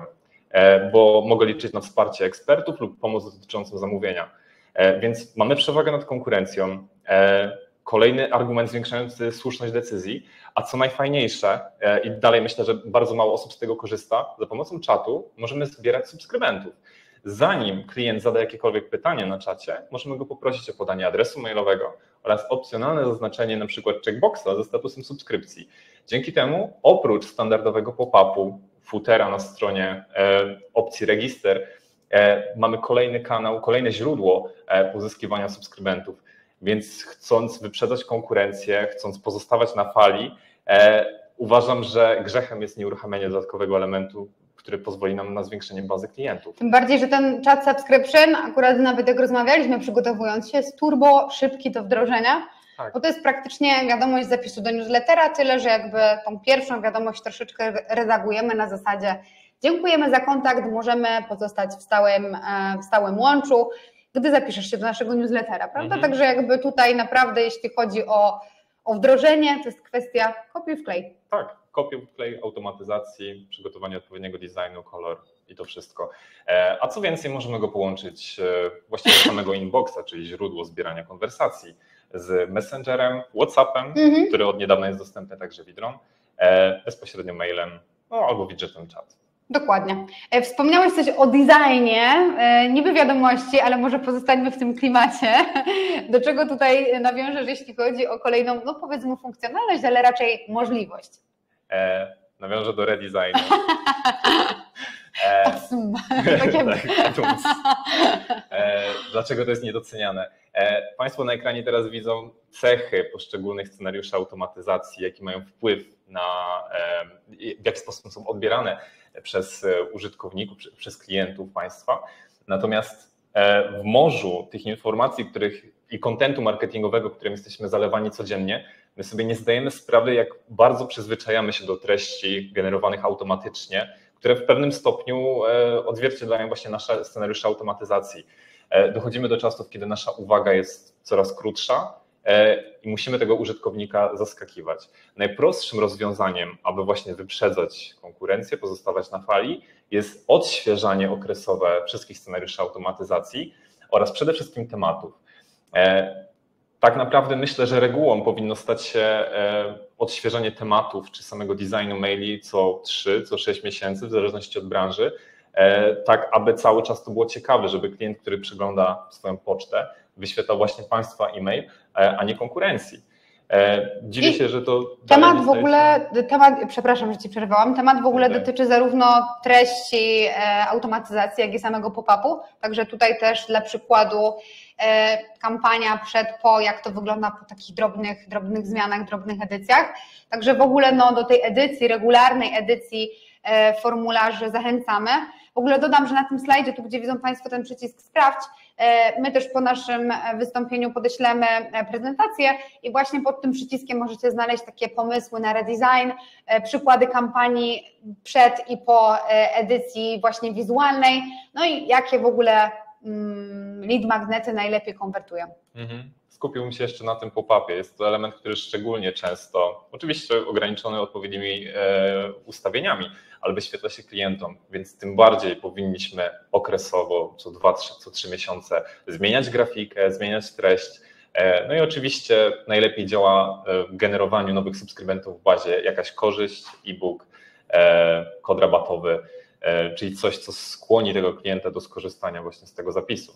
bo mogę liczyć na wsparcie ekspertów lub pomoc dotyczącą zamówienia. Więc mamy przewagę nad konkurencją. Kolejny argument zwiększający słuszność decyzji, a co najfajniejsze i dalej myślę, że bardzo mało osób z tego korzysta, za pomocą czatu możemy zbierać subskrybentów. Zanim klient zada jakiekolwiek pytanie na czacie, możemy go poprosić o podanie adresu mailowego oraz opcjonalne zaznaczenie na przykład checkboxa ze statusem subskrypcji. Dzięki temu oprócz standardowego pop-upu, footera na stronie, opcji register, mamy kolejny kanał, kolejne źródło pozyskiwania subskrybentów. Więc chcąc wyprzedzać konkurencję, chcąc pozostawać na fali, e, uważam, że grzechem jest nieuruchamianie dodatkowego elementu, który pozwoli nam na zwiększenie bazy klientów. Tym bardziej, że ten chat subscription, akurat nawet jak rozmawialiśmy przygotowując się, jest turbo szybki do wdrożenia, Tak. Bo to jest praktycznie wiadomość zapisu do newslettera, tyle że jakby tą pierwszą wiadomość troszeczkę redagujemy na zasadzie dziękujemy za kontakt, możemy pozostać w stałym, w stałym łączu, gdy zapiszesz się do naszego newslettera, prawda? Mhm. Także jakby tutaj naprawdę jeśli chodzi o, o wdrożenie, to jest kwestia kopiuj wklej. Tak, kopiuj wklej, automatyzacji, przygotowanie odpowiedniego designu, kolor i to wszystko. A co więcej, możemy go połączyć właściwie do samego inboxa, czyli źródło zbierania konwersacji z Messengerem, WhatsAppem, mhm. który od niedawna jest dostępny także Widron, bezpośrednio mailem, no, albo widgetem chat. Dokładnie. Wspomniałeś coś o designie, niby wiadomości, ale może pozostańmy w tym klimacie. Do czego tutaj nawiążesz, jeśli chodzi o kolejną, no powiedzmy funkcjonalność, ale raczej możliwość? E, nawiążę do redesignu. E, tak, e, dlaczego to jest niedoceniane? E, Państwo na ekranie teraz widzą cechy poszczególnych scenariuszy automatyzacji, jakie mają wpływ na e, w jaki sposób są odbierane przez użytkowników, przez klientów Państwa. Natomiast e, w morzu tych informacji, których i kontentu marketingowego, którym jesteśmy zalewani codziennie, my sobie nie zdajemy sprawy, jak bardzo przyzwyczajamy się do treści generowanych automatycznie, które w pewnym stopniu odzwierciedlają właśnie nasze scenariusze automatyzacji. Dochodzimy do czasów, kiedy nasza uwaga jest coraz krótsza i musimy tego użytkownika zaskakiwać. Najprostszym rozwiązaniem, aby właśnie wyprzedzać konkurencję, pozostawać na fali, jest odświeżanie okresowe wszystkich scenariuszy automatyzacji oraz przede wszystkim tematów. Tak naprawdę myślę, że regułą powinno stać się odświeżanie tematów czy samego designu maili co trzy, co sześć miesięcy, w zależności od branży, tak aby cały czas to było ciekawe, żeby klient, który przegląda swoją pocztę, wyświetlał właśnie Państwa e-mail, a nie konkurencji. Dziwię się, że to... Temat w ogóle, temat, przepraszam, że Ci przerwałam, temat w ogóle okay. dotyczy zarówno treści automatyzacji, jak i samego pop-upu, także tutaj też dla przykładu kampania przed, po, jak to wygląda po takich drobnych, drobnych zmianach, drobnych edycjach. Także w ogóle no, do tej edycji, regularnej edycji formularzy zachęcamy. W ogóle dodam, że na tym slajdzie, tu gdzie widzą Państwo ten przycisk sprawdź, my też po naszym wystąpieniu podeślemy prezentację i właśnie pod tym przyciskiem możecie znaleźć takie pomysły na redesign, przykłady kampanii przed i po edycji właśnie wizualnej, no i jakie w ogóle lead magnety najlepiej konwertują. Mhm. Skupiłbym się jeszcze na tym pop-upie. Jest to element, który szczególnie często, oczywiście ograniczony odpowiednimi ustawieniami, ale wyświetla się klientom, więc tym bardziej powinniśmy okresowo, co dwa, trzy, co trzy miesiące zmieniać grafikę, zmieniać treść. No i oczywiście najlepiej działa w generowaniu nowych subskrybentów w bazie jakaś korzyść, e-book, kod rabatowy, czyli coś, co skłoni tego klienta do skorzystania właśnie z tego zapisu.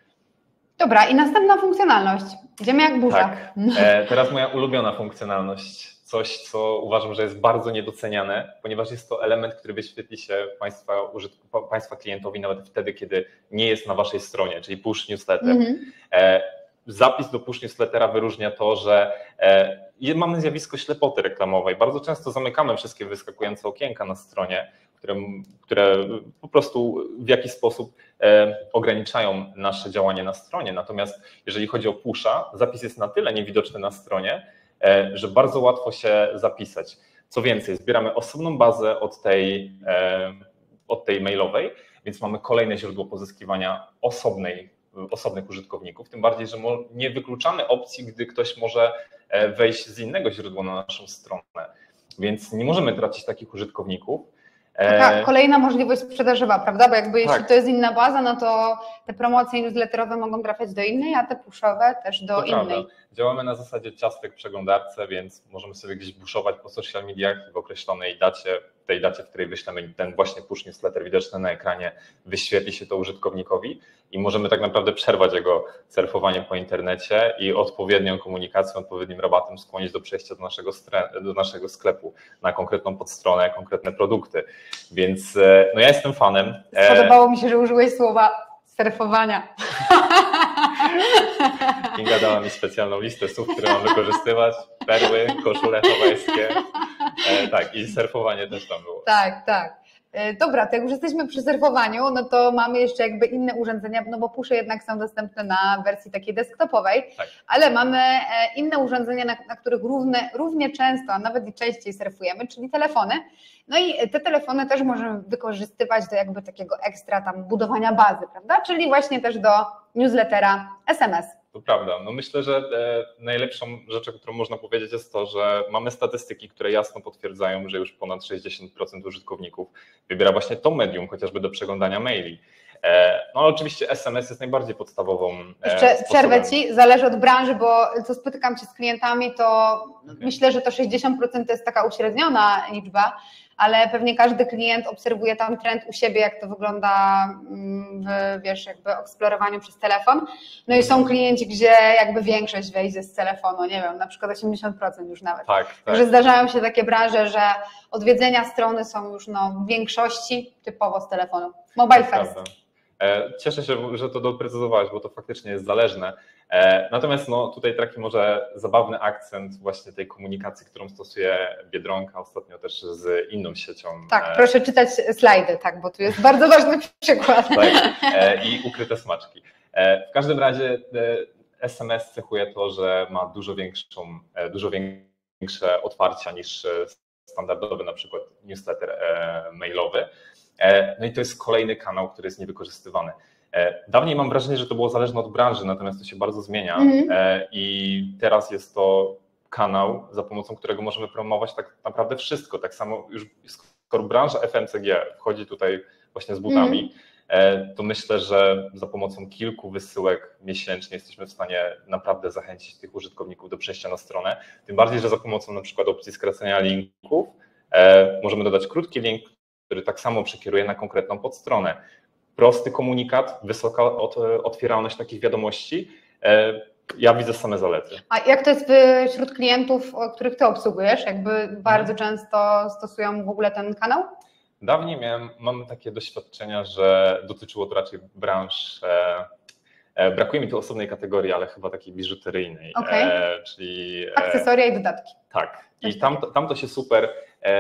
Dobra, i następna funkcjonalność. Idziemy jak burza. Tak. E, teraz moja ulubiona funkcjonalność. Coś, co uważam, że jest bardzo niedoceniane, ponieważ jest to element, który wyświetli się Państwa, Państwa klientowi nawet wtedy, kiedy nie jest na Waszej stronie, czyli push newsletter. Mm-hmm. E, zapis do push newslettera wyróżnia to, że e, mamy zjawisko ślepoty reklamowej. Bardzo często zamykamy wszystkie wyskakujące okienka na stronie, które, które po prostu w jakiś sposób e, ograniczają nasze działanie na stronie. Natomiast jeżeli chodzi o pusha, zapis jest na tyle niewidoczny na stronie, e, że bardzo łatwo się zapisać. Co więcej, zbieramy osobną bazę od tej, e, od tej mailowej, więc mamy kolejne źródło pozyskiwania osobnej, osobnych użytkowników, tym bardziej, że nie wykluczamy opcji, gdy ktoś może wejść z innego źródła na naszą stronę, więc nie możemy tracić takich użytkowników. Taka kolejna możliwość sprzedażowa, prawda? Bo jakby jeśli tak. to jest inna baza, no to te promocje newsletterowe mogą trafiać do innej, a te pushowe też do to innej. Prawda. Działamy na zasadzie ciastek w przeglądarce, więc możemy sobie gdzieś buszować po social mediach w określonej dacie, w tej dacie, w której wyślemy ten właśnie push newsletter widoczny na ekranie, wyświetli się to użytkownikowi i możemy tak naprawdę przerwać jego surfowanie po internecie i odpowiednią komunikacją, odpowiednim rabatem skłonić do przejścia do naszego, do naszego sklepu na konkretną podstronę, konkretne produkty. Więc no ja jestem fanem. Podobało mi się, że użyłeś słowa surfowania. Kinga dała mi specjalną listę słów, które mam wykorzystywać. Perły, koszule hawajskie. E, tak, i surfowanie też tam było. Tak, tak. Dobra, to jak już jesteśmy przy surfowaniu, no to mamy jeszcze jakby inne urządzenia, no bo pusze jednak są dostępne na wersji takiej desktopowej, tak. ale mamy inne urządzenia, na, na których równe, równie często, a nawet i częściej surfujemy, czyli telefony. No i te telefony też możemy wykorzystywać do jakby takiego ekstra tam budowania bazy, prawda? Czyli właśnie też do newslettera S M S. To prawda. No myślę, że najlepszą rzeczą, którą można powiedzieć, jest to, że mamy statystyki, które jasno potwierdzają, że już ponad sześćdziesiąt procent użytkowników wybiera właśnie to medium, chociażby do przeglądania maili. No ale oczywiście S M S jest najbardziej podstawową Jeszcze sposobem. przerwę Ci, zależy od branży, bo co spotykam się z klientami, to okay. myślę, że to sześćdziesiąt procent to jest taka uśredniona liczba, ale pewnie każdy klient obserwuje tam trend u siebie, jak to wygląda w, wiesz, jakby eksplorowaniu przez telefon. No i są klienci, gdzie jakby większość wejdzie z telefonu, nie wiem, na przykład osiemdziesiąt procent już nawet. Tak, tak. Także zdarzają się takie branże, że odwiedzenia strony są już no, w większości typowo z telefonu. Mobile first. Prawda. Cieszę się, że to doprecyzowałeś, bo to faktycznie jest zależne. Natomiast no, tutaj taki może zabawny akcent właśnie tej komunikacji, którą stosuje Biedronka ostatnio też z inną siecią. Tak, proszę czytać slajdy, tak, bo tu jest bardzo ważny przykład. Tak, i ukryte smaczki. W każdym razie S M S cechuje to, że ma dużo większą, dużo większe otwarcia niż standardowy na przykład newsletter mailowy. No i to jest kolejny kanał, który jest niewykorzystywany. Dawniej mam wrażenie, że to było zależne od branży, natomiast to się bardzo zmienia mm. i teraz jest to kanał, za pomocą którego możemy promować tak naprawdę wszystko. Tak samo już skoro branża F M C G wchodzi tutaj właśnie z butami, mm. to myślę, że za pomocą kilku wysyłek miesięcznie jesteśmy w stanie naprawdę zachęcić tych użytkowników do przejścia na stronę. Tym bardziej, że za pomocą na przykład opcji skracania linków możemy dodać krótki link, który tak samo przekieruje na konkretną podstronę. Prosty komunikat, wysoka otwieralność takich wiadomości. Ja widzę same zalety. A jak to jest wśród klientów, których Ty obsługujesz? Jakby bardzo często stosują w ogóle ten kanał? Dawniej miałem, mam takie doświadczenia, że dotyczyło to raczej branż, e, brakuje mi tu osobnej kategorii, ale chyba takiej biżuteryjnej, okay. e, czyli... akcesoria i dodatki. Tak, i tam, tam to się super,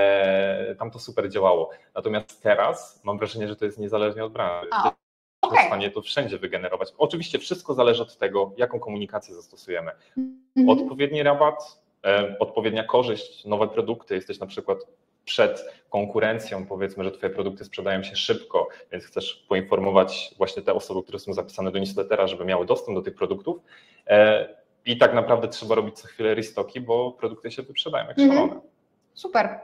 e, tam to super działało. Natomiast teraz mam wrażenie, że to jest niezależnie od branży. A, okay. W stanie to wszędzie wygenerować. Oczywiście wszystko zależy od tego, jaką komunikację zastosujemy. Mm-hmm. Odpowiedni rabat, e, odpowiednia korzyść, nowe produkty, jesteś na przykład przed konkurencją, powiedzmy, że Twoje produkty sprzedają się szybko, więc chcesz poinformować właśnie te osoby, które są zapisane do newslettera, żeby miały dostęp do tych produktów e, i tak naprawdę trzeba robić co chwilę restocki, bo produkty się wyprzedają jak szalone. Mm-hmm. Super.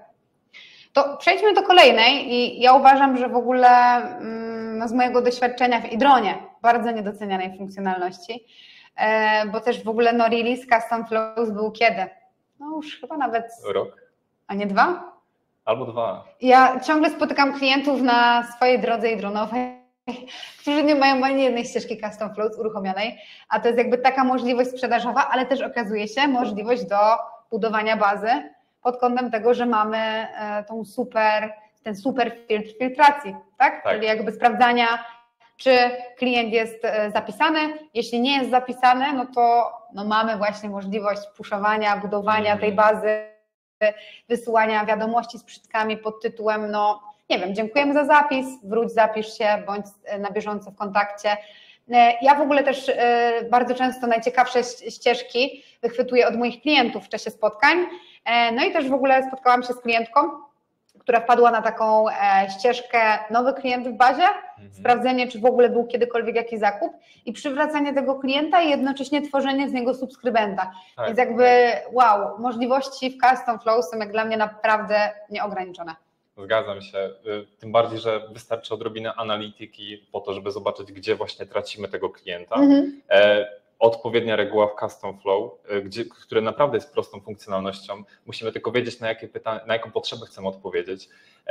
To przejdźmy do kolejnej i ja uważam, że w ogóle mm, z mojego doświadczenia w Idronie bardzo niedocenianej funkcjonalności, e, bo też w ogóle no release Custom Flows był kiedy? No już chyba nawet... Rok. A nie dwa? Albo dwa. Ja ciągle spotykam klientów na swojej drodze idronowej, którzy nie mają ani jednej ścieżki Custom Flows uruchomionej, a to jest jakby taka możliwość sprzedażowa, ale też okazuje się możliwość do budowania bazy pod kątem tego, że mamy tą super, ten super filtr filtracji, tak? tak? Czyli jakby sprawdzania, czy klient jest zapisany. Jeśli nie jest zapisany, no to no mamy właśnie możliwość puszowania, budowania mm. tej bazy, wysyłania wiadomości z przyciskami pod tytułem, no nie wiem, dziękujemy za zapis, wróć, zapisz się, bądź na bieżąco w kontakcie. Ja w ogóle też bardzo często najciekawsze ścieżki wychwytuję od moich klientów w czasie spotkań. No i też w ogóle spotkałam się z klientką, która wpadła na taką ścieżkę nowy klient w bazie, mhm. sprawdzenie, czy w ogóle był kiedykolwiek jakiś zakup i przywracanie tego klienta i jednocześnie tworzenie z niego subskrybenta. Tak. Więc jakby wow, możliwości w Custom Flow są jak dla mnie naprawdę nieograniczone. Zgadzam się, tym bardziej, że wystarczy odrobinę analityki po to, żeby zobaczyć, gdzie właśnie tracimy tego klienta. Mhm. Odpowiednia reguła w Custom Flow, gdzie, które naprawdę jest prostą funkcjonalnością. Musimy tylko wiedzieć, na, jakie pytania, na jaką potrzebę chcemy odpowiedzieć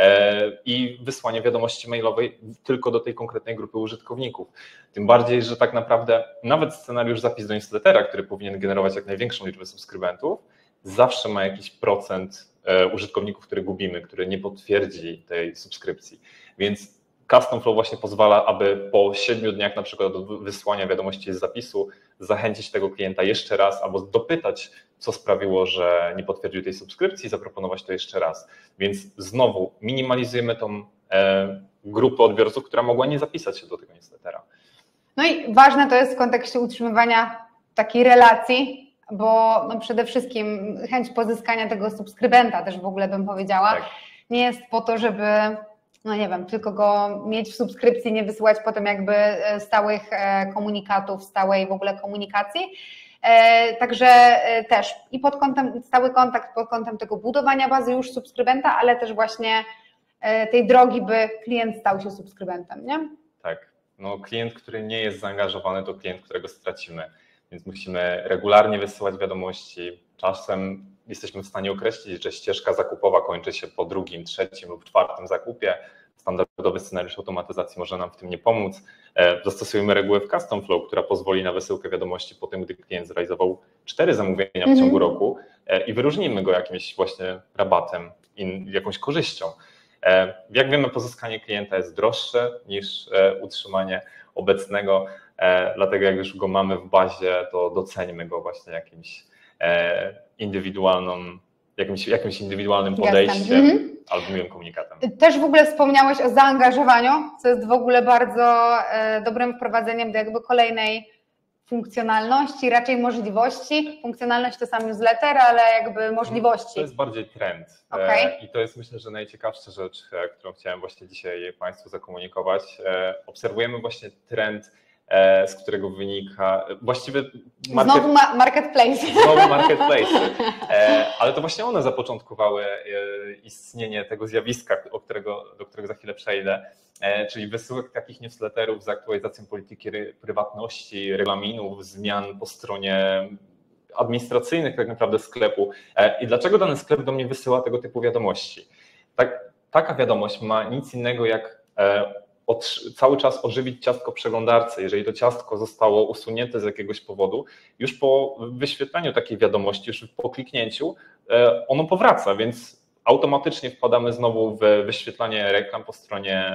i wysłanie wiadomości mailowej tylko do tej konkretnej grupy użytkowników. Tym bardziej, że tak naprawdę nawet scenariusz zapis do newslettera, który powinien generować jak największą liczbę subskrybentów, zawsze ma jakiś procent użytkowników, który gubimy, który nie potwierdzi tej subskrypcji. Więc Custom Flow właśnie pozwala, aby po siedmiu dniach na przykład od wysłania wiadomości z zapisu zachęcić tego klienta jeszcze raz albo dopytać, co sprawiło, że nie potwierdził tej subskrypcji i zaproponować to jeszcze raz. Więc znowu minimalizujemy tą grupy odbiorców, która mogła nie zapisać się do tego newslettera. No i ważne to jest w kontekście utrzymywania takiej relacji, bo no przede wszystkim chęć pozyskania tego subskrybenta też w ogóle bym powiedziała, tak. Nie jest po to, żeby, no nie wiem, tylko go mieć w subskrypcji, nie wysyłać potem jakby stałych komunikatów, stałej w ogóle komunikacji. Także też i pod kątem, stały kontakt pod kątem tego budowania bazy już subskrybenta, ale też właśnie tej drogi, by klient stał się subskrybentem, nie? Tak, no klient, który nie jest zaangażowany, to klient, którego stracimy, więc musimy regularnie wysyłać wiadomości. Czasem jesteśmy w stanie określić, że ścieżka zakupowa kończy się po drugim, trzecim lub czwartym zakupie. Standardowy scenariusz automatyzacji może nam w tym nie pomóc. Zastosujemy regułę w Custom Flow, która pozwoli na wysyłkę wiadomości po tym, gdy klient zrealizował cztery zamówienia w ciągu roku i wyróżnimy go jakimś właśnie rabatem i jakąś korzyścią. Jak wiemy, pozyskanie klienta jest droższe niż utrzymanie obecnego, dlatego jak już go mamy w bazie, to docenimy go właśnie jakimś indywidualnym, jakimś, jakimś indywidualnym podejściem mm-hmm. albo miłym komunikatem. Też w ogóle wspomniałeś o zaangażowaniu, co jest w ogóle bardzo dobrym wprowadzeniem do jakby kolejnej funkcjonalności, raczej możliwości. Funkcjonalność to sam newsletter, ale jakby możliwości. To jest bardziej trend. Okay. I to jest, myślę, że najciekawsza rzecz, którą chciałem właśnie dzisiaj Państwu zakomunikować. Obserwujemy właśnie trend, z którego wynika właściwie market... Znowu ma marketplace. Znowu marketplace. Ale to właśnie one zapoczątkowały istnienie tego zjawiska, o którego, do którego za chwilę przejdę, czyli wysyłek takich newsletterów z aktualizacją polityki prywatności, regulaminów, zmian po stronie administracyjnych tak naprawdę sklepu. I dlaczego dany sklep do mnie wysyła tego typu wiadomości? Tak, taka wiadomość ma nic innego jak cały czas ożywić ciastko przeglądarcy. Jeżeli to ciastko zostało usunięte z jakiegoś powodu, już po wyświetleniu takiej wiadomości, już po kliknięciu, ono powraca, więc automatycznie wpadamy znowu w wyświetlanie reklam po stronie,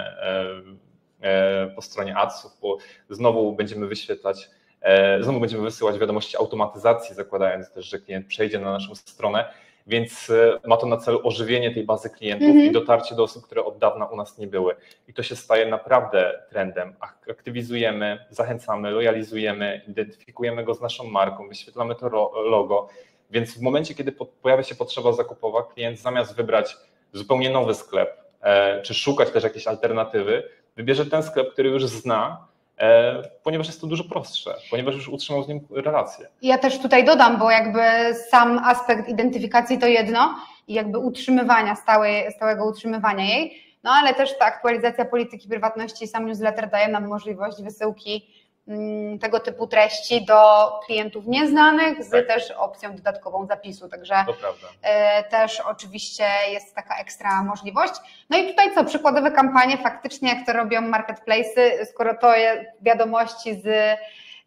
po stronie adsów, bo znowu będziemy wyświetlać, znowu będziemy wysyłać wiadomości automatyzacji, zakładając też, że klient przejdzie na naszą stronę, więc ma to na celu ożywienie tej bazy klientów mm-hmm. i dotarcie do osób, które od dawna u nas nie były. I to się staje naprawdę trendem. Aktywizujemy, zachęcamy, lojalizujemy, identyfikujemy go z naszą marką, wyświetlamy to logo, więc w momencie, kiedy pojawia się potrzeba zakupowa, klient zamiast wybrać zupełnie nowy sklep, czy szukać też jakiejś alternatywy, wybierze ten sklep, który już zna, ponieważ jest to dużo prostsze, ponieważ już utrzymał z nim relację. Ja też tutaj dodam, bo jakby sam aspekt identyfikacji to jedno i jakby utrzymywania, stałej, stałego utrzymywania jej, no ale też ta aktualizacja polityki prywatności i sam newsletter daje nam możliwość wysyłki tego typu treści do klientów nieznanych z tak. też opcją dodatkową zapisu, także też oczywiście jest taka ekstra możliwość. No i tutaj co, przykładowe kampanie faktycznie jak to robią marketplace'y, skoro to jest wiadomości z,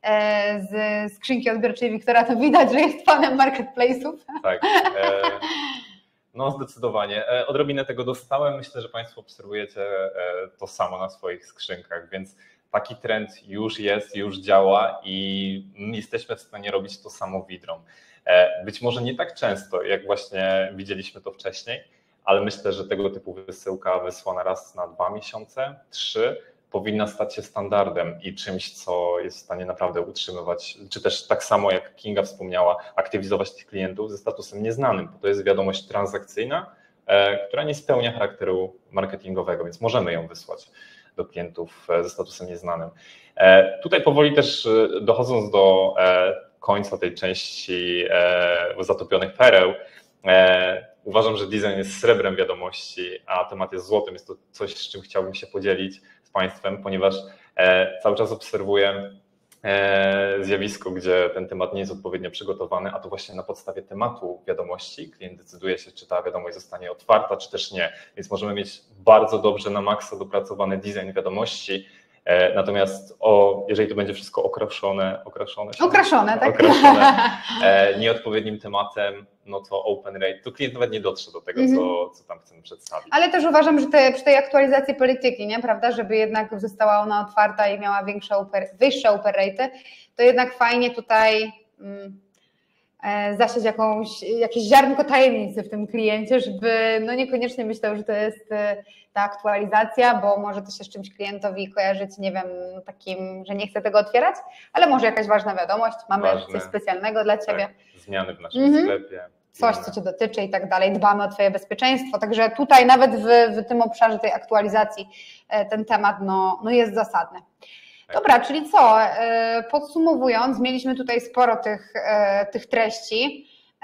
z skrzynki odbiorczej Wiktora, to widać, że jest fanem marketplace'ów. Tak, e, no zdecydowanie. Odrobinę tego dostałem, myślę, że Państwo obserwujecie to samo na swoich skrzynkach, więc taki trend już jest, już działa i jesteśmy w stanie robić to samo Widron. Być może nie tak często, jak właśnie widzieliśmy to wcześniej, ale myślę, że tego typu wysyłka wysłana raz na dwa miesiące, trzy, powinna stać się standardem i czymś, co jest w stanie naprawdę utrzymywać, czy też tak samo jak Kinga wspomniała, aktywizować tych klientów ze statusem nieznanym, bo to jest wiadomość transakcyjna, która nie spełnia charakteru marketingowego, więc możemy ją wysłać do klientów ze statusem nieznanym. Tutaj powoli też dochodząc do końca tej części zatopionych pereł, uważam, że design jest srebrem wiadomości, a temat jest złotym. Jest to coś, z czym chciałbym się podzielić z Państwem, ponieważ cały czas obserwuję zjawisko, gdzie ten temat nie jest odpowiednio przygotowany, a to właśnie na podstawie tematu wiadomości klient decyduje się, czy ta wiadomość zostanie otwarta, czy też nie. Więc możemy mieć bardzo dobrze na maksa dopracowany design wiadomości, natomiast o, jeżeli to będzie wszystko okraszone, okraszone, okraszone, tak? okraszone nieodpowiednim tematem, no to open rate, to klient nawet nie dotrze do tego, mm-hmm. co, co tam chcemy przedstawić. Ale też uważam, że te, przy tej aktualizacji polityki, nie, prawda, żeby jednak została ona otwarta i miała większe oper, wyższe open rate, to jednak fajnie tutaj um, zasiać jakąś, jakieś ziarnko tajemnicy w tym kliencie, żeby no niekoniecznie myślał, że to jest ta aktualizacja, bo może to się z czymś klientowi kojarzyć, nie wiem, takim, że nie chce tego otwierać, ale może jakaś ważna wiadomość, mamy Ważne. coś specjalnego dla Ciebie. Tak, zmiany w naszym mhm. sklepie. Coś, co Cię dotyczy i tak dalej, dbamy o Twoje bezpieczeństwo, także tutaj nawet w, w tym obszarze tej aktualizacji ten temat no, no jest zasadny. Dobra, czyli co, podsumowując, mieliśmy tutaj sporo tych, tych treści,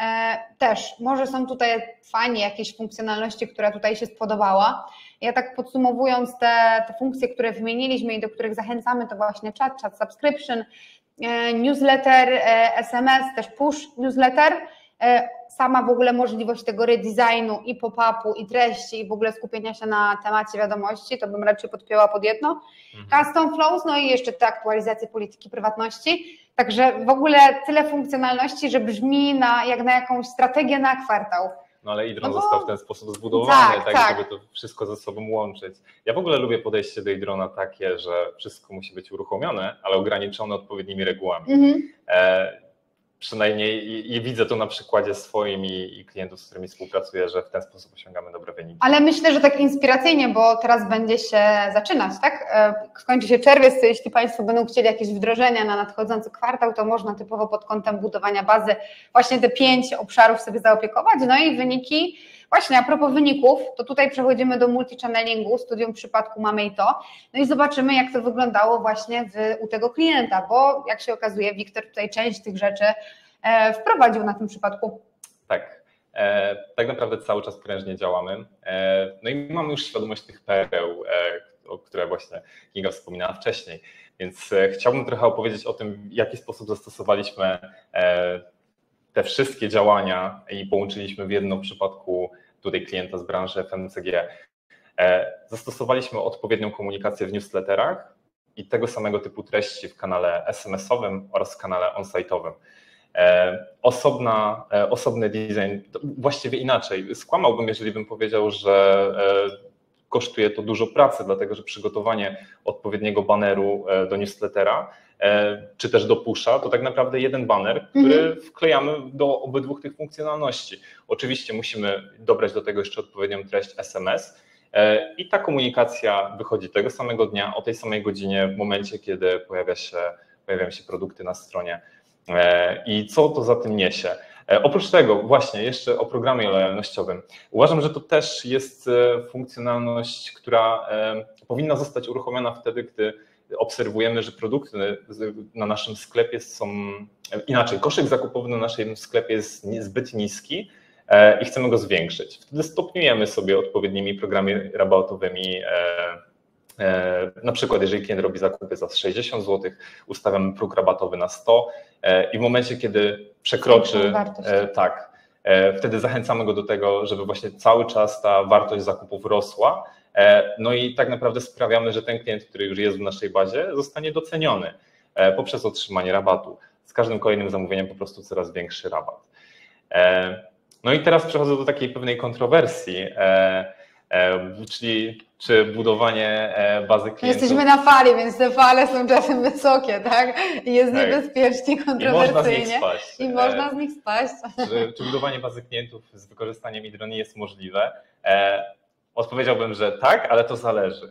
też może są tutaj fajnie jakieś funkcjonalności, która tutaj się spodobała. Ja tak podsumowując te, te funkcje, które wymieniliśmy i do których zachęcamy, to właśnie chat, chat subscription, newsletter, S M S, też push newsletter, sama w ogóle możliwość tego redesignu i pop-upu i treści i w ogóle skupienia się na temacie wiadomości, to bym raczej podpięła pod jedno. Mhm. Custom flows, no i jeszcze te aktualizacje polityki prywatności. Także w ogóle tyle funkcjonalności, że brzmi na, jak na jakąś strategię na kwartał. No ale Idron no bo... został w ten sposób zbudowany, tak, tak, tak, żeby to wszystko ze sobą łączyć. Ja w ogóle lubię podejście do Idrona takie, że wszystko musi być uruchomione, ale ograniczone odpowiednimi regułami. Mhm. E Przynajmniej i, i widzę to na przykładzie swoim i, i klientów, z którymi współpracuję, że w ten sposób osiągamy dobre wyniki. Ale myślę, że tak inspiracyjnie, bo teraz będzie się zaczynać, tak? Skończy się czerwiec, to jeśli Państwo będą chcieli jakieś wdrożenia na nadchodzący kwartał, to można typowo pod kątem budowania bazy właśnie te pięć obszarów sobie zaopiekować. No i wyniki, właśnie a propos wyników, to tutaj przechodzimy do multi-channelingu, studium przypadku mamy i to. No i zobaczymy, jak to wyglądało właśnie w, u tego klienta, bo jak się okazuje, Wiktor tutaj część tych rzeczy e, wprowadził na tym przypadku. Tak, e, tak naprawdę cały czas prężnie działamy. E, no i mamy już świadomość tych pereł, e, o które właśnie Kinga wspominała wcześniej, więc e, chciałbym trochę opowiedzieć o tym, w jaki sposób zastosowaliśmy e, te wszystkie działania i połączyliśmy w jednym przypadku tutaj klienta z branży F M C G. Zastosowaliśmy odpowiednią komunikację w newsletterach i tego samego typu treści w kanale S M S-owym oraz w kanale on-site'owym. Osobna, osobny design, właściwie inaczej. Skłamałbym, jeżeli bym powiedział, że kosztuje to dużo pracy, dlatego że przygotowanie odpowiedniego baneru do newslettera czy też do pusha, to tak naprawdę jeden baner, który mhm. wklejamy do obydwu tych funkcjonalności. Oczywiście musimy dobrać do tego jeszcze odpowiednią treść S M S i ta komunikacja wychodzi tego samego dnia, o tej samej godzinie, w momencie, kiedy pojawia się, pojawiają się produkty na stronie. I co to za tym niesie? Oprócz tego właśnie jeszcze o programie lojalnościowym. Uważam, że to też jest funkcjonalność, która powinna zostać uruchomiona wtedy, gdy obserwujemy, że produkty na naszym sklepie są inaczej. Koszyk zakupowy na naszym sklepie jest zbyt niski i chcemy go zwiększyć. Wtedy stopniujemy sobie odpowiednimi programami rabatowymi. Na przykład, jeżeli klient robi zakupy za sześćdziesiąt złotych, ustawiamy próg rabatowy na sto i w momencie, kiedy przekroczy, tak, wtedy zachęcamy go do tego, żeby właśnie cały czas ta wartość zakupów rosła. No i tak naprawdę sprawiamy, że ten klient, który już jest w naszej bazie, zostanie doceniony poprzez otrzymanie rabatu. Z każdym kolejnym zamówieniem po prostu coraz większy rabat. No i teraz przechodzę do takiej pewnej kontrowersji, czyli czy budowanie bazy klientów... Jesteśmy na fali, więc te fale są czasem wysokie, tak? I jest tak. niebezpiecznie, kontrowersyjnie. I można z nich spaść. I można z nich spaść. Czy, czy budowanie bazy klientów z wykorzystaniem Idroni jest możliwe? Odpowiedziałbym, że tak, ale to zależy.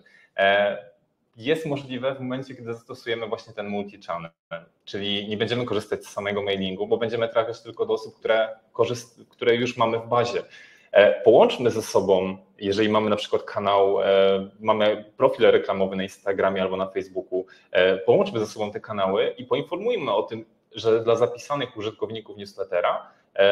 Jest możliwe w momencie, kiedy zastosujemy właśnie ten multi-channel, czyli nie będziemy korzystać z samego mailingu, bo będziemy trafiać tylko do osób, które, korzyst- które już mamy w bazie. Połączmy ze sobą, jeżeli mamy na przykład kanał, mamy profil reklamowy na Instagramie albo na Facebooku, połączmy ze sobą te kanały i poinformujmy o tym, że dla zapisanych użytkowników newslettera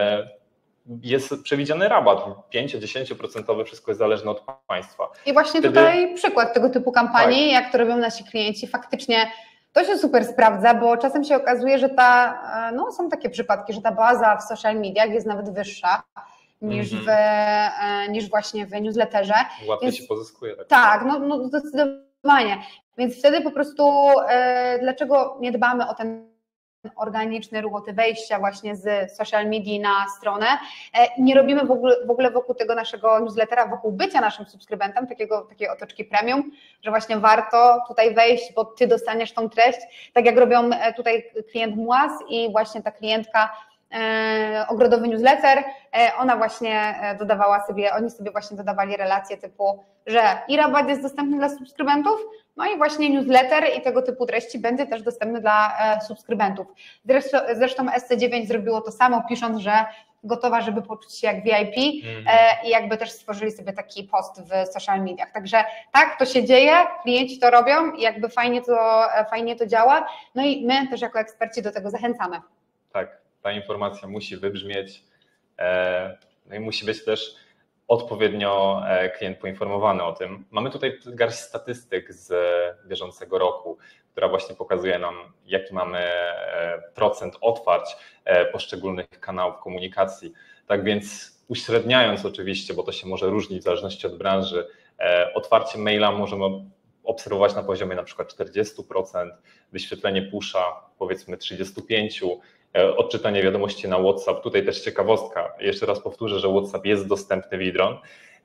jest przewidziany rabat pięć do dziesięciu procent, wszystko jest zależne od państwa. I właśnie Wtedy... tutaj przykład tego typu kampanii, tak. jak to robią nasi klienci, faktycznie to się super sprawdza, bo czasem się okazuje, że ta, no są takie przypadki, że ta baza w social mediach jest nawet wyższa niż, mm-hmm. w, niż właśnie w newsletterze. Łatwiej Więc, się pozyskuje. Tak, tak no, no zdecydowanie. Więc wtedy po prostu e, dlaczego nie dbamy o ten organiczny ruch, o te wejścia właśnie z social media na stronę. Nie robimy w ogóle, w ogóle wokół tego naszego newslettera, wokół bycia naszym subskrybentem, takiego, takiej otoczki premium, że właśnie warto tutaj wejść, bo ty dostaniesz tą treść, tak jak robią tutaj klient Muaz i właśnie ta klientka ogrodowy newsletter, ona właśnie dodawała sobie, oni sobie właśnie dodawali relacje typu, że i rabat jest dostępny dla subskrybentów, no i właśnie newsletter i tego typu treści będzie też dostępny dla subskrybentów. Zresztą, zresztą S C dziewięć zrobiło to samo, pisząc, że gotowa, żeby poczuć się jak V I P mm. i jakby też stworzyli sobie taki post w social mediach. Także tak, to się dzieje, klienci to robią i jakby fajnie to, fajnie to działa, no i my też jako eksperci do tego zachęcamy. Tak, ta informacja musi wybrzmieć, no i musi być też odpowiednio klient poinformowany o tym. Mamy tutaj garść statystyk z bieżącego roku, która właśnie pokazuje nam, jaki mamy procent otwarć poszczególnych kanałów komunikacji. Tak więc uśredniając oczywiście, bo to się może różnić w zależności od branży, otwarcie maila możemy obserwować na poziomie na przykład czterdzieści procent, wyświetlenie pusha powiedzmy trzydzieści pięć procent, odczytanie wiadomości na WhatsApp. Tutaj też ciekawostka, jeszcze raz powtórzę, że WhatsApp jest dostępny w Idron,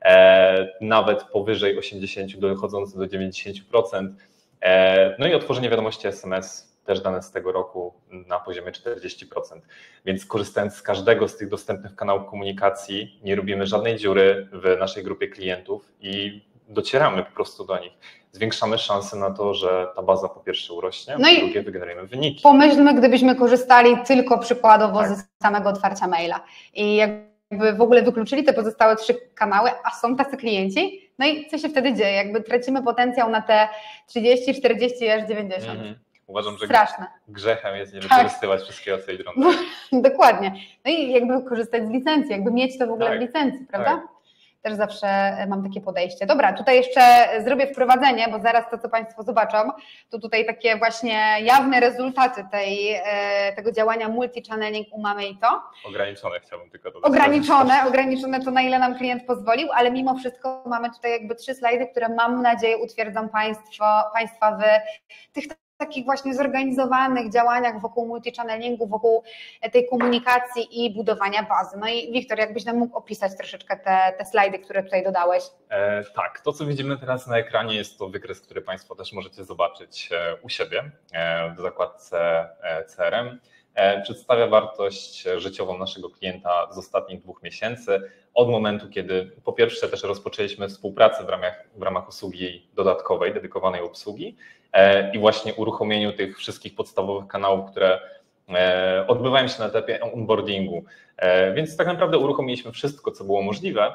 nawet powyżej osiemdziesiąt, dochodzący do dziewięćdziesiąt procent. No i otworzenie wiadomości S M S, też dane z tego roku na poziomie czterdzieści procent. Więc korzystając z każdego z tych dostępnych kanałów komunikacji, nie robimy żadnej dziury w naszej grupie klientów i docieramy po prostu do nich. Zwiększamy szanse na to, że ta baza po pierwsze urośnie, no po drugie wygenerujemy wyniki. Pomyślmy, gdybyśmy korzystali tylko przykładowo tak. ze samego otwarcia maila i jakby w ogóle wykluczyli te pozostałe trzy kanały, a są tacy klienci, no i co się wtedy dzieje? Jakby tracimy potencjał na te trzydzieści, czterdzieści aż dziewięćdziesiąt. Mm-hmm. Uważam, że straszne. Grzechem jest nie wykorzystywać tak. wszystkiego, co Idron daje. Dokładnie. No i jakby korzystać z licencji, jakby mieć to w ogóle tak. w licencji, prawda? Tak. Też zawsze mam takie podejście. Dobra, tutaj jeszcze zrobię wprowadzenie, bo zaraz to, co Państwo zobaczą, to tutaj takie właśnie jawne rezultaty tej, tego działania multi-channeling u Mamy i to. Ograniczone chciałbym tylko to Ograniczone, ograniczone to na ile nam klient pozwolił, ale mimo wszystko mamy tutaj jakby trzy slajdy, które mam nadzieję utwierdzą Państwo, Państwa w tych takich właśnie zorganizowanych działaniach wokół multi-channelingu, wokół tej komunikacji i budowania bazy. No i Wiktor, jakbyś nam mógł opisać troszeczkę te, te slajdy, które tutaj dodałeś? E, tak, to co widzimy teraz na ekranie jest to wykres, który Państwo też możecie zobaczyć u siebie w zakładce C R M. Przedstawia wartość życiową naszego klienta z ostatnich dwóch miesięcy, od momentu, kiedy po pierwsze też rozpoczęliśmy współpracę w ramach, w ramach usługi dodatkowej, dedykowanej obsługi i właśnie uruchomieniu tych wszystkich podstawowych kanałów, które odbywają się na etapie onboardingu. Więc tak naprawdę uruchomiliśmy wszystko, co było możliwe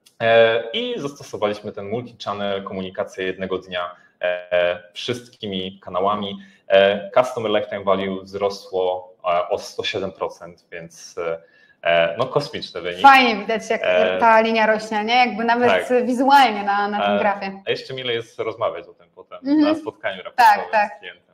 i zastosowaliśmy ten multi-channel, komunikację jednego dnia wszystkimi kanałami. Customer Lifetime Value wzrosło o sto siedem procent, więc no kosmiczny wynik. Fajnie widać, jak ta linia rośnie, nie? Jakby nawet tak. wizualnie na, na tym grafie. A jeszcze mile jest rozmawiać o tym potem mm-hmm. na spotkaniu raportowym tak, tak. z klientem.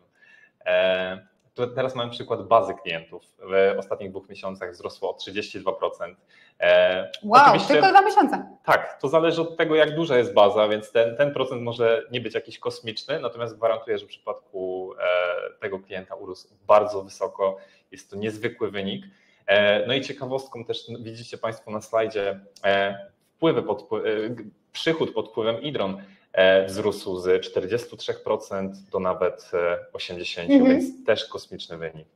Tu teraz mamy przykład bazy klientów. W ostatnich dwóch miesiącach wzrosło o trzydzieści dwa procent. Wow, Oczywiście, tylko dwa miesiące. Tak, to zależy od tego, jak duża jest baza, więc ten, ten procent może nie być jakiś kosmiczny, natomiast gwarantuję, że w przypadku tego klienta urósł bardzo wysoko. Jest to niezwykły wynik. No i ciekawostką też widzicie Państwo na slajdzie wpływy pod, przychód pod wpływem Idron wzrósł z czterdzieści trzy procent do nawet osiemdziesiąt procent, mm-hmm. więc też kosmiczny wynik.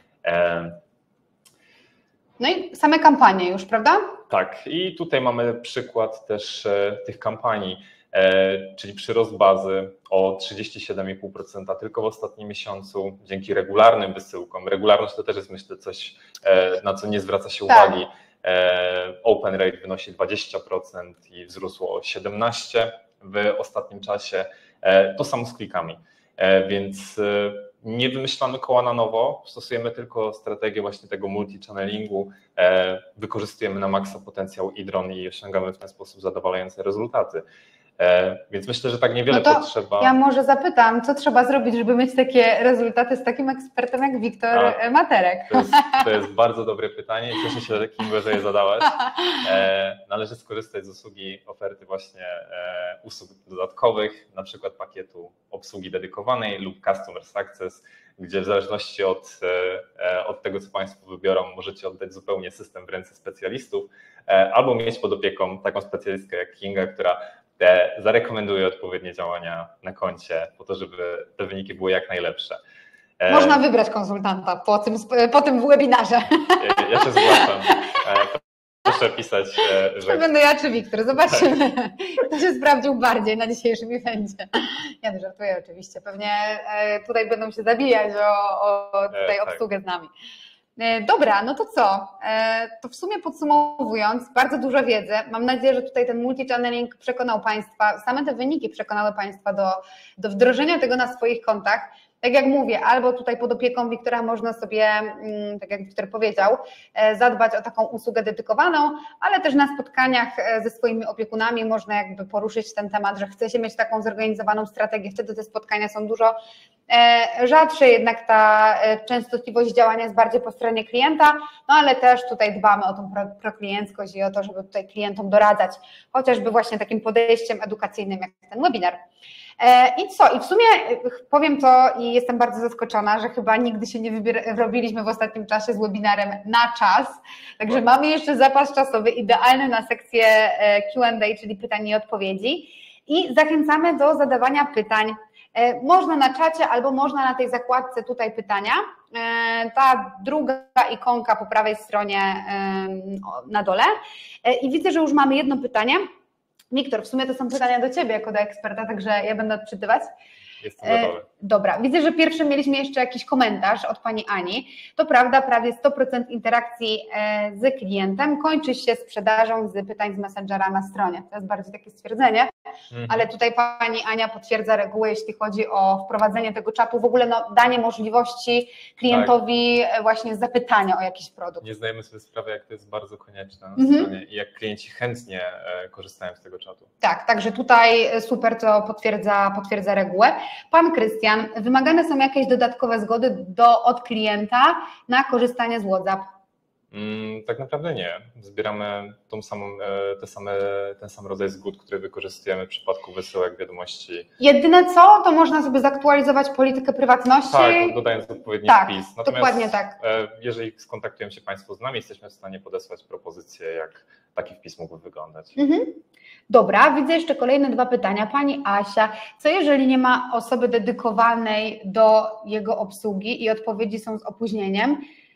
No i same kampanie już, prawda? Tak, i tutaj mamy przykład też tych kampanii, czyli przyrost bazy o trzydzieści siedem i pół procent tylko w ostatnim miesiącu dzięki regularnym wysyłkom. Regularność to też jest, myślę, coś, na co nie zwraca się tak. uwagi. Open rate wynosi dwadzieścia procent i wzrósło o siedemnaście procent w ostatnim czasie. To samo z klikami, więc nie wymyślamy koła na nowo, stosujemy tylko strategię właśnie tego multi-channelingu, wykorzystujemy na maksa potencjał Idron i osiągamy w ten sposób zadowalające rezultaty. Więc myślę, że tak niewiele no to potrzeba. Ja może zapytam, co trzeba zrobić, żeby mieć takie rezultaty z takim ekspertem jak Wiktor A, Materek? To jest, to jest bardzo dobre pytanie. Cieszę się, Kingo, że je zadałaś. E, należy skorzystać z usługi, oferty właśnie e, usług dodatkowych, na przykład pakietu obsługi dedykowanej lub Customer Success, gdzie w zależności od, e, od tego, co Państwo wybiorą, możecie oddać zupełnie system w ręce specjalistów e, albo mieć pod opieką taką specjalistkę jak Kinga, która zarekomenduję odpowiednie działania na koncie po to, żeby te wyniki były jak najlepsze. Można wybrać konsultanta po tym, po tym webinarze. Ja, ja się zgłaszam. Proszę pisać, że... To będę ja czy Wiktor, zobaczymy. Kto się sprawdził bardziej na dzisiejszym evencie. Ja żartuję oczywiście, pewnie tutaj będą się zabijać o, o tutaj tak. obsługę z nami. Dobra, no to co? To w sumie podsumowując, bardzo dużo wiedzy. Mam nadzieję, że tutaj ten multi-channeling przekonał Państwa, same te wyniki przekonały Państwa do, do wdrożenia tego na swoich kontach. Tak jak mówię, albo tutaj pod opieką Wiktora można sobie, tak jak Wiktor powiedział, zadbać o taką usługę dedykowaną, ale też na spotkaniach ze swoimi opiekunami można jakby poruszyć ten temat, że chce się mieć taką zorganizowaną strategię, wtedy te spotkania są dużo rzadsze, jednak ta częstotliwość działania jest bardziej po stronie klienta, no ale też tutaj dbamy o tą proklienckość i o to, żeby tutaj klientom doradzać, chociażby właśnie takim podejściem edukacyjnym jak ten webinar. I co? I w sumie powiem to i jestem bardzo zaskoczona, że chyba nigdy się nie wyrobiliśmy w ostatnim czasie z webinarem na czas, także mamy jeszcze zapas czasowy idealny na sekcję Q and A, czyli pytań i odpowiedzi i zachęcamy do zadawania pytań. Można na czacie albo można na tej zakładce tutaj pytania, ta druga ikonka po prawej stronie na dole i widzę, że już mamy jedno pytanie. Wiktor, w sumie to są pytania do Ciebie jako do eksperta, także ja będę odczytywać. Jestem gotowy. Dobra, widzę, że pierwszym mieliśmy jeszcze jakiś komentarz od Pani Ani. To prawda, prawie sto procent interakcji z klientem kończy się sprzedażą z pytań z Messengera na stronie. To jest bardziej takie stwierdzenie, mhm. ale tutaj Pani Ania potwierdza regułę, jeśli chodzi o wprowadzenie tego czatu, w ogóle no, danie możliwości klientowi tak. właśnie zapytania o jakiś produkt. Nie zdajemy sobie sprawy, jak to jest bardzo konieczne na mhm. stronie i jak klienci chętnie korzystają z tego czatu. Tak, także tutaj super to potwierdza, potwierdza regułę. Pan Krystian, wymagane są jakieś dodatkowe zgody do, od klienta na korzystanie z WhatsApp? Mm, tak naprawdę nie. Zbieramy tą samą, te same, ten sam rodzaj zgód, który wykorzystujemy w przypadku wysyłek wiadomości. Jedyne co, to można sobie zaktualizować politykę prywatności. Tak, dodając odpowiedni tak, wpis. Natomiast dokładnie tak. jeżeli skontaktują się Państwo z nami, jesteśmy w stanie podesłać propozycję, jak taki wpis mógłby wyglądać. Mhm. Dobra, widzę jeszcze kolejne dwa pytania. Pani Asia, co jeżeli nie ma osoby dedykowanej do jego obsługi i odpowiedzi są z opóźnieniem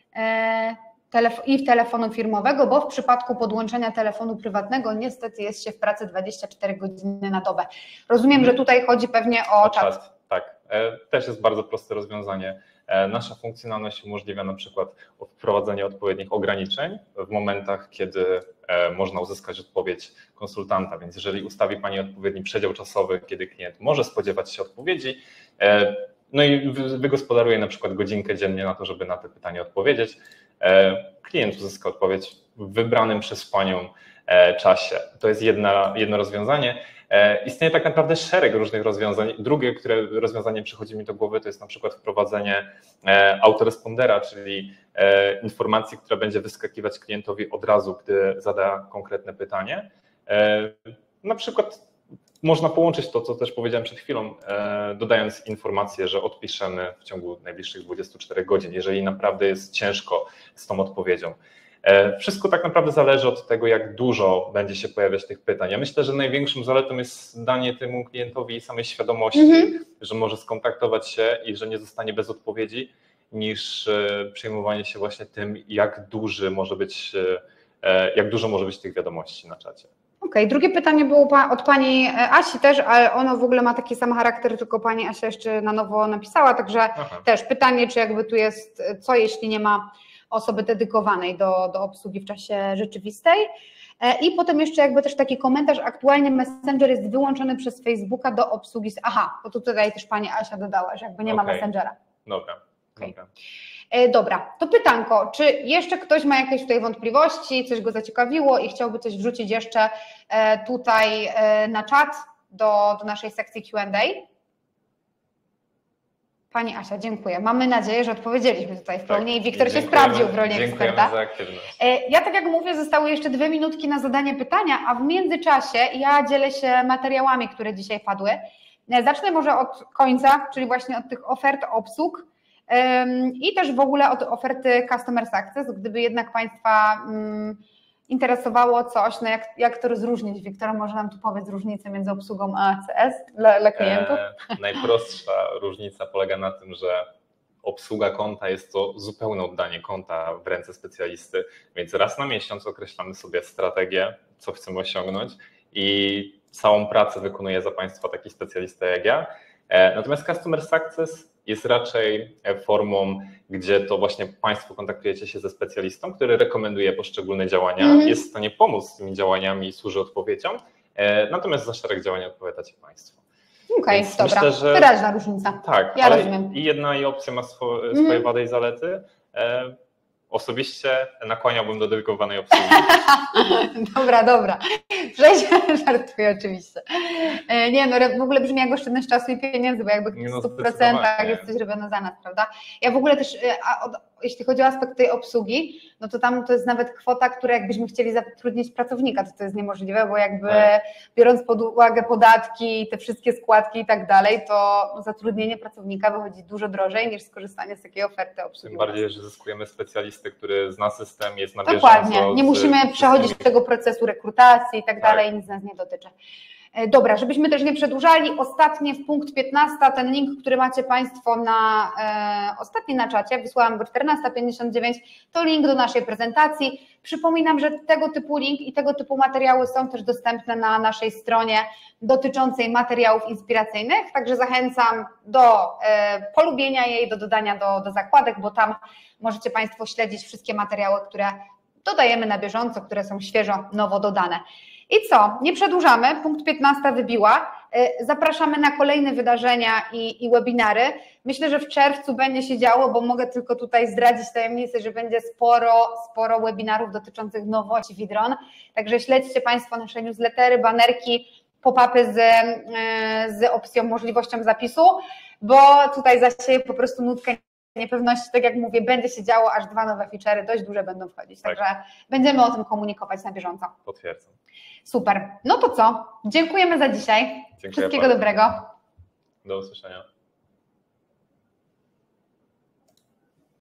e, i w telefonu firmowego, bo w przypadku podłączenia telefonu prywatnego niestety jest się w pracy dwadzieścia cztery godziny na dobę. Rozumiem, że tutaj chodzi pewnie o, o czat. czat. Tak, e, też jest bardzo proste rozwiązanie. E, nasza funkcjonalność umożliwia na przykład wprowadzenie odpowiednich ograniczeń w momentach, kiedy e, można uzyskać odpowiedź konsultanta, więc jeżeli ustawi Pani odpowiedni przedział czasowy, kiedy klient może spodziewać się odpowiedzi, e, no i wygospodaruje na przykład godzinkę dziennie na to, żeby na te pytania odpowiedzieć, e, klient uzyska odpowiedź w wybranym przez Panią e, czasie. To jest jedna, jedno rozwiązanie. Istnieje tak naprawdę szereg różnych rozwiązań. Drugie, które rozwiązanie przychodzi mi do głowy, to jest na przykład wprowadzenie autorespondera, czyli informacji, która będzie wyskakiwać klientowi od razu, gdy zada konkretne pytanie. Na przykład można połączyć to, co też powiedziałem przed chwilą, dodając informację, że odpiszemy w ciągu najbliższych dwudziestu czterech godzin, jeżeli naprawdę jest ciężko z tą odpowiedzią. Wszystko tak naprawdę zależy od tego, jak dużo będzie się pojawiać tych pytań. Ja myślę, że największą zaletą jest danie temu klientowi samej świadomości, mhm. że może skontaktować się i że nie zostanie bez odpowiedzi, niż przejmowanie się właśnie tym, jak duży może być, jak dużo może być tych wiadomości na czacie. Okej, okay. Drugie pytanie było od Pani Asi też, ale ono w ogóle ma taki sam charakter, tylko Pani Asia jeszcze na nowo napisała, także Aha. też pytanie, czy jakby tu jest, co jeśli nie ma osoby dedykowanej do, do obsługi w czasie rzeczywistej. I potem jeszcze jakby też taki komentarz, aktualnie Messenger jest wyłączony przez Facebooka do obsługi. Aha, bo tu tutaj też Pani Asia dodała, że jakby nie okay. ma Messengera. Dobra, okay. dobra. Dobra, to pytanko, czy jeszcze ktoś ma jakieś tutaj wątpliwości, coś go zaciekawiło i chciałby coś wrzucić jeszcze tutaj na czat do, do naszej sekcji Q and A? Pani Asia, dziękuję. Mamy nadzieję, że odpowiedzieliśmy tutaj w pełni tak. i Wiktor się sprawdził w roli dziękujemy eksperta. Za aktywność. Ja tak jak mówię, zostały jeszcze dwie minutki na zadanie pytania, a w międzyczasie ja dzielę się materiałami, które dzisiaj padły. Zacznę może od końca, czyli właśnie od tych ofert obsług i też w ogóle od oferty Customer Success, gdyby jednak Państwa interesowało coś, no jak, jak to rozróżnić? Wiktor, może nam tu powiedz różnicę między obsługą a A C S dla, dla klientów? E, najprostsza różnica polega na tym, że obsługa konta jest to zupełne oddanie konta w ręce specjalisty, więc raz na miesiąc określamy sobie strategię, co chcemy osiągnąć i całą pracę wykonuje za Państwa taki specjalista jak ja. Natomiast Customer Success jest raczej formą, gdzie to właśnie Państwo kontaktujecie się ze specjalistą, który rekomenduje poszczególne działania, mm-hmm. jest w stanie pomóc z tymi działaniami, służy odpowiedzią, natomiast za szereg działań odpowiadacie Państwo. Okej, okay, dobra, myślę, że wyraźna różnica. Tak, ja ale rozumiem. I jedna i opcja ma swoje, mm. swoje wady i zalety. E, osobiście nakłaniałbym do dedykowanej obsługi. Dobra, dobra. Przejdźmy, żartuję oczywiście. E, nie no, w ogóle brzmi jak oszczędność czasu i pieniędzy, bo jakby w stu procentach jest coś robione za nas, prawda? Ja w ogóle też, a, od, jeśli chodzi o aspekt tej obsługi, no to tam to jest nawet kwota, która jakbyśmy chcieli zatrudnić pracownika, to to jest niemożliwe, bo jakby tak. biorąc pod uwagę podatki, te wszystkie składki i tak dalej, to zatrudnienie pracownika wychodzi dużo drożej niż skorzystanie z takiej oferty obsługi. Tym bardziej, że zyskujemy specjalisty, który zna system, jest na bieżąco. Dokładnie, nie musimy przechodzić tego procesu rekrutacji i tak dalej, nic nas nie dotyczy. Dobra, żebyśmy też nie przedłużali, ostatnie w punkt piętnasty, ten link, który macie Państwo na e, ostatni na czacie, wysłałam go czternasta pięćdziesiąt dziewięć, to link do naszej prezentacji. Przypominam, że tego typu link i tego typu materiały są też dostępne na naszej stronie dotyczącej materiałów inspiracyjnych, także zachęcam do e, polubienia jej, do dodania do, do zakładek, bo tam możecie Państwo śledzić wszystkie materiały, które dodajemy na bieżąco, które są świeżo, nowo dodane. I co? Nie przedłużamy, punkt piętnasty wybiła. Zapraszamy na kolejne wydarzenia i, i webinary. Myślę, że w czerwcu będzie się działo, bo mogę tylko tutaj zdradzić tajemnicę, że będzie sporo, sporo webinarów dotyczących nowości Widron. Także śledźcie Państwo nasze newslettery, banerki, pop-upy z, z opcją, możliwością zapisu, bo tutaj zasieję po prostu nutkę niepewności, tak jak mówię, będzie się działo, aż dwa nowe feature'y dość duże będą wchodzić, tak. Także będziemy o tym komunikować na bieżąco. Potwierdzam. Super. No to co? Dziękujemy za dzisiaj. Dziękuję Wszystkiego bardzo. dobrego. Do usłyszenia.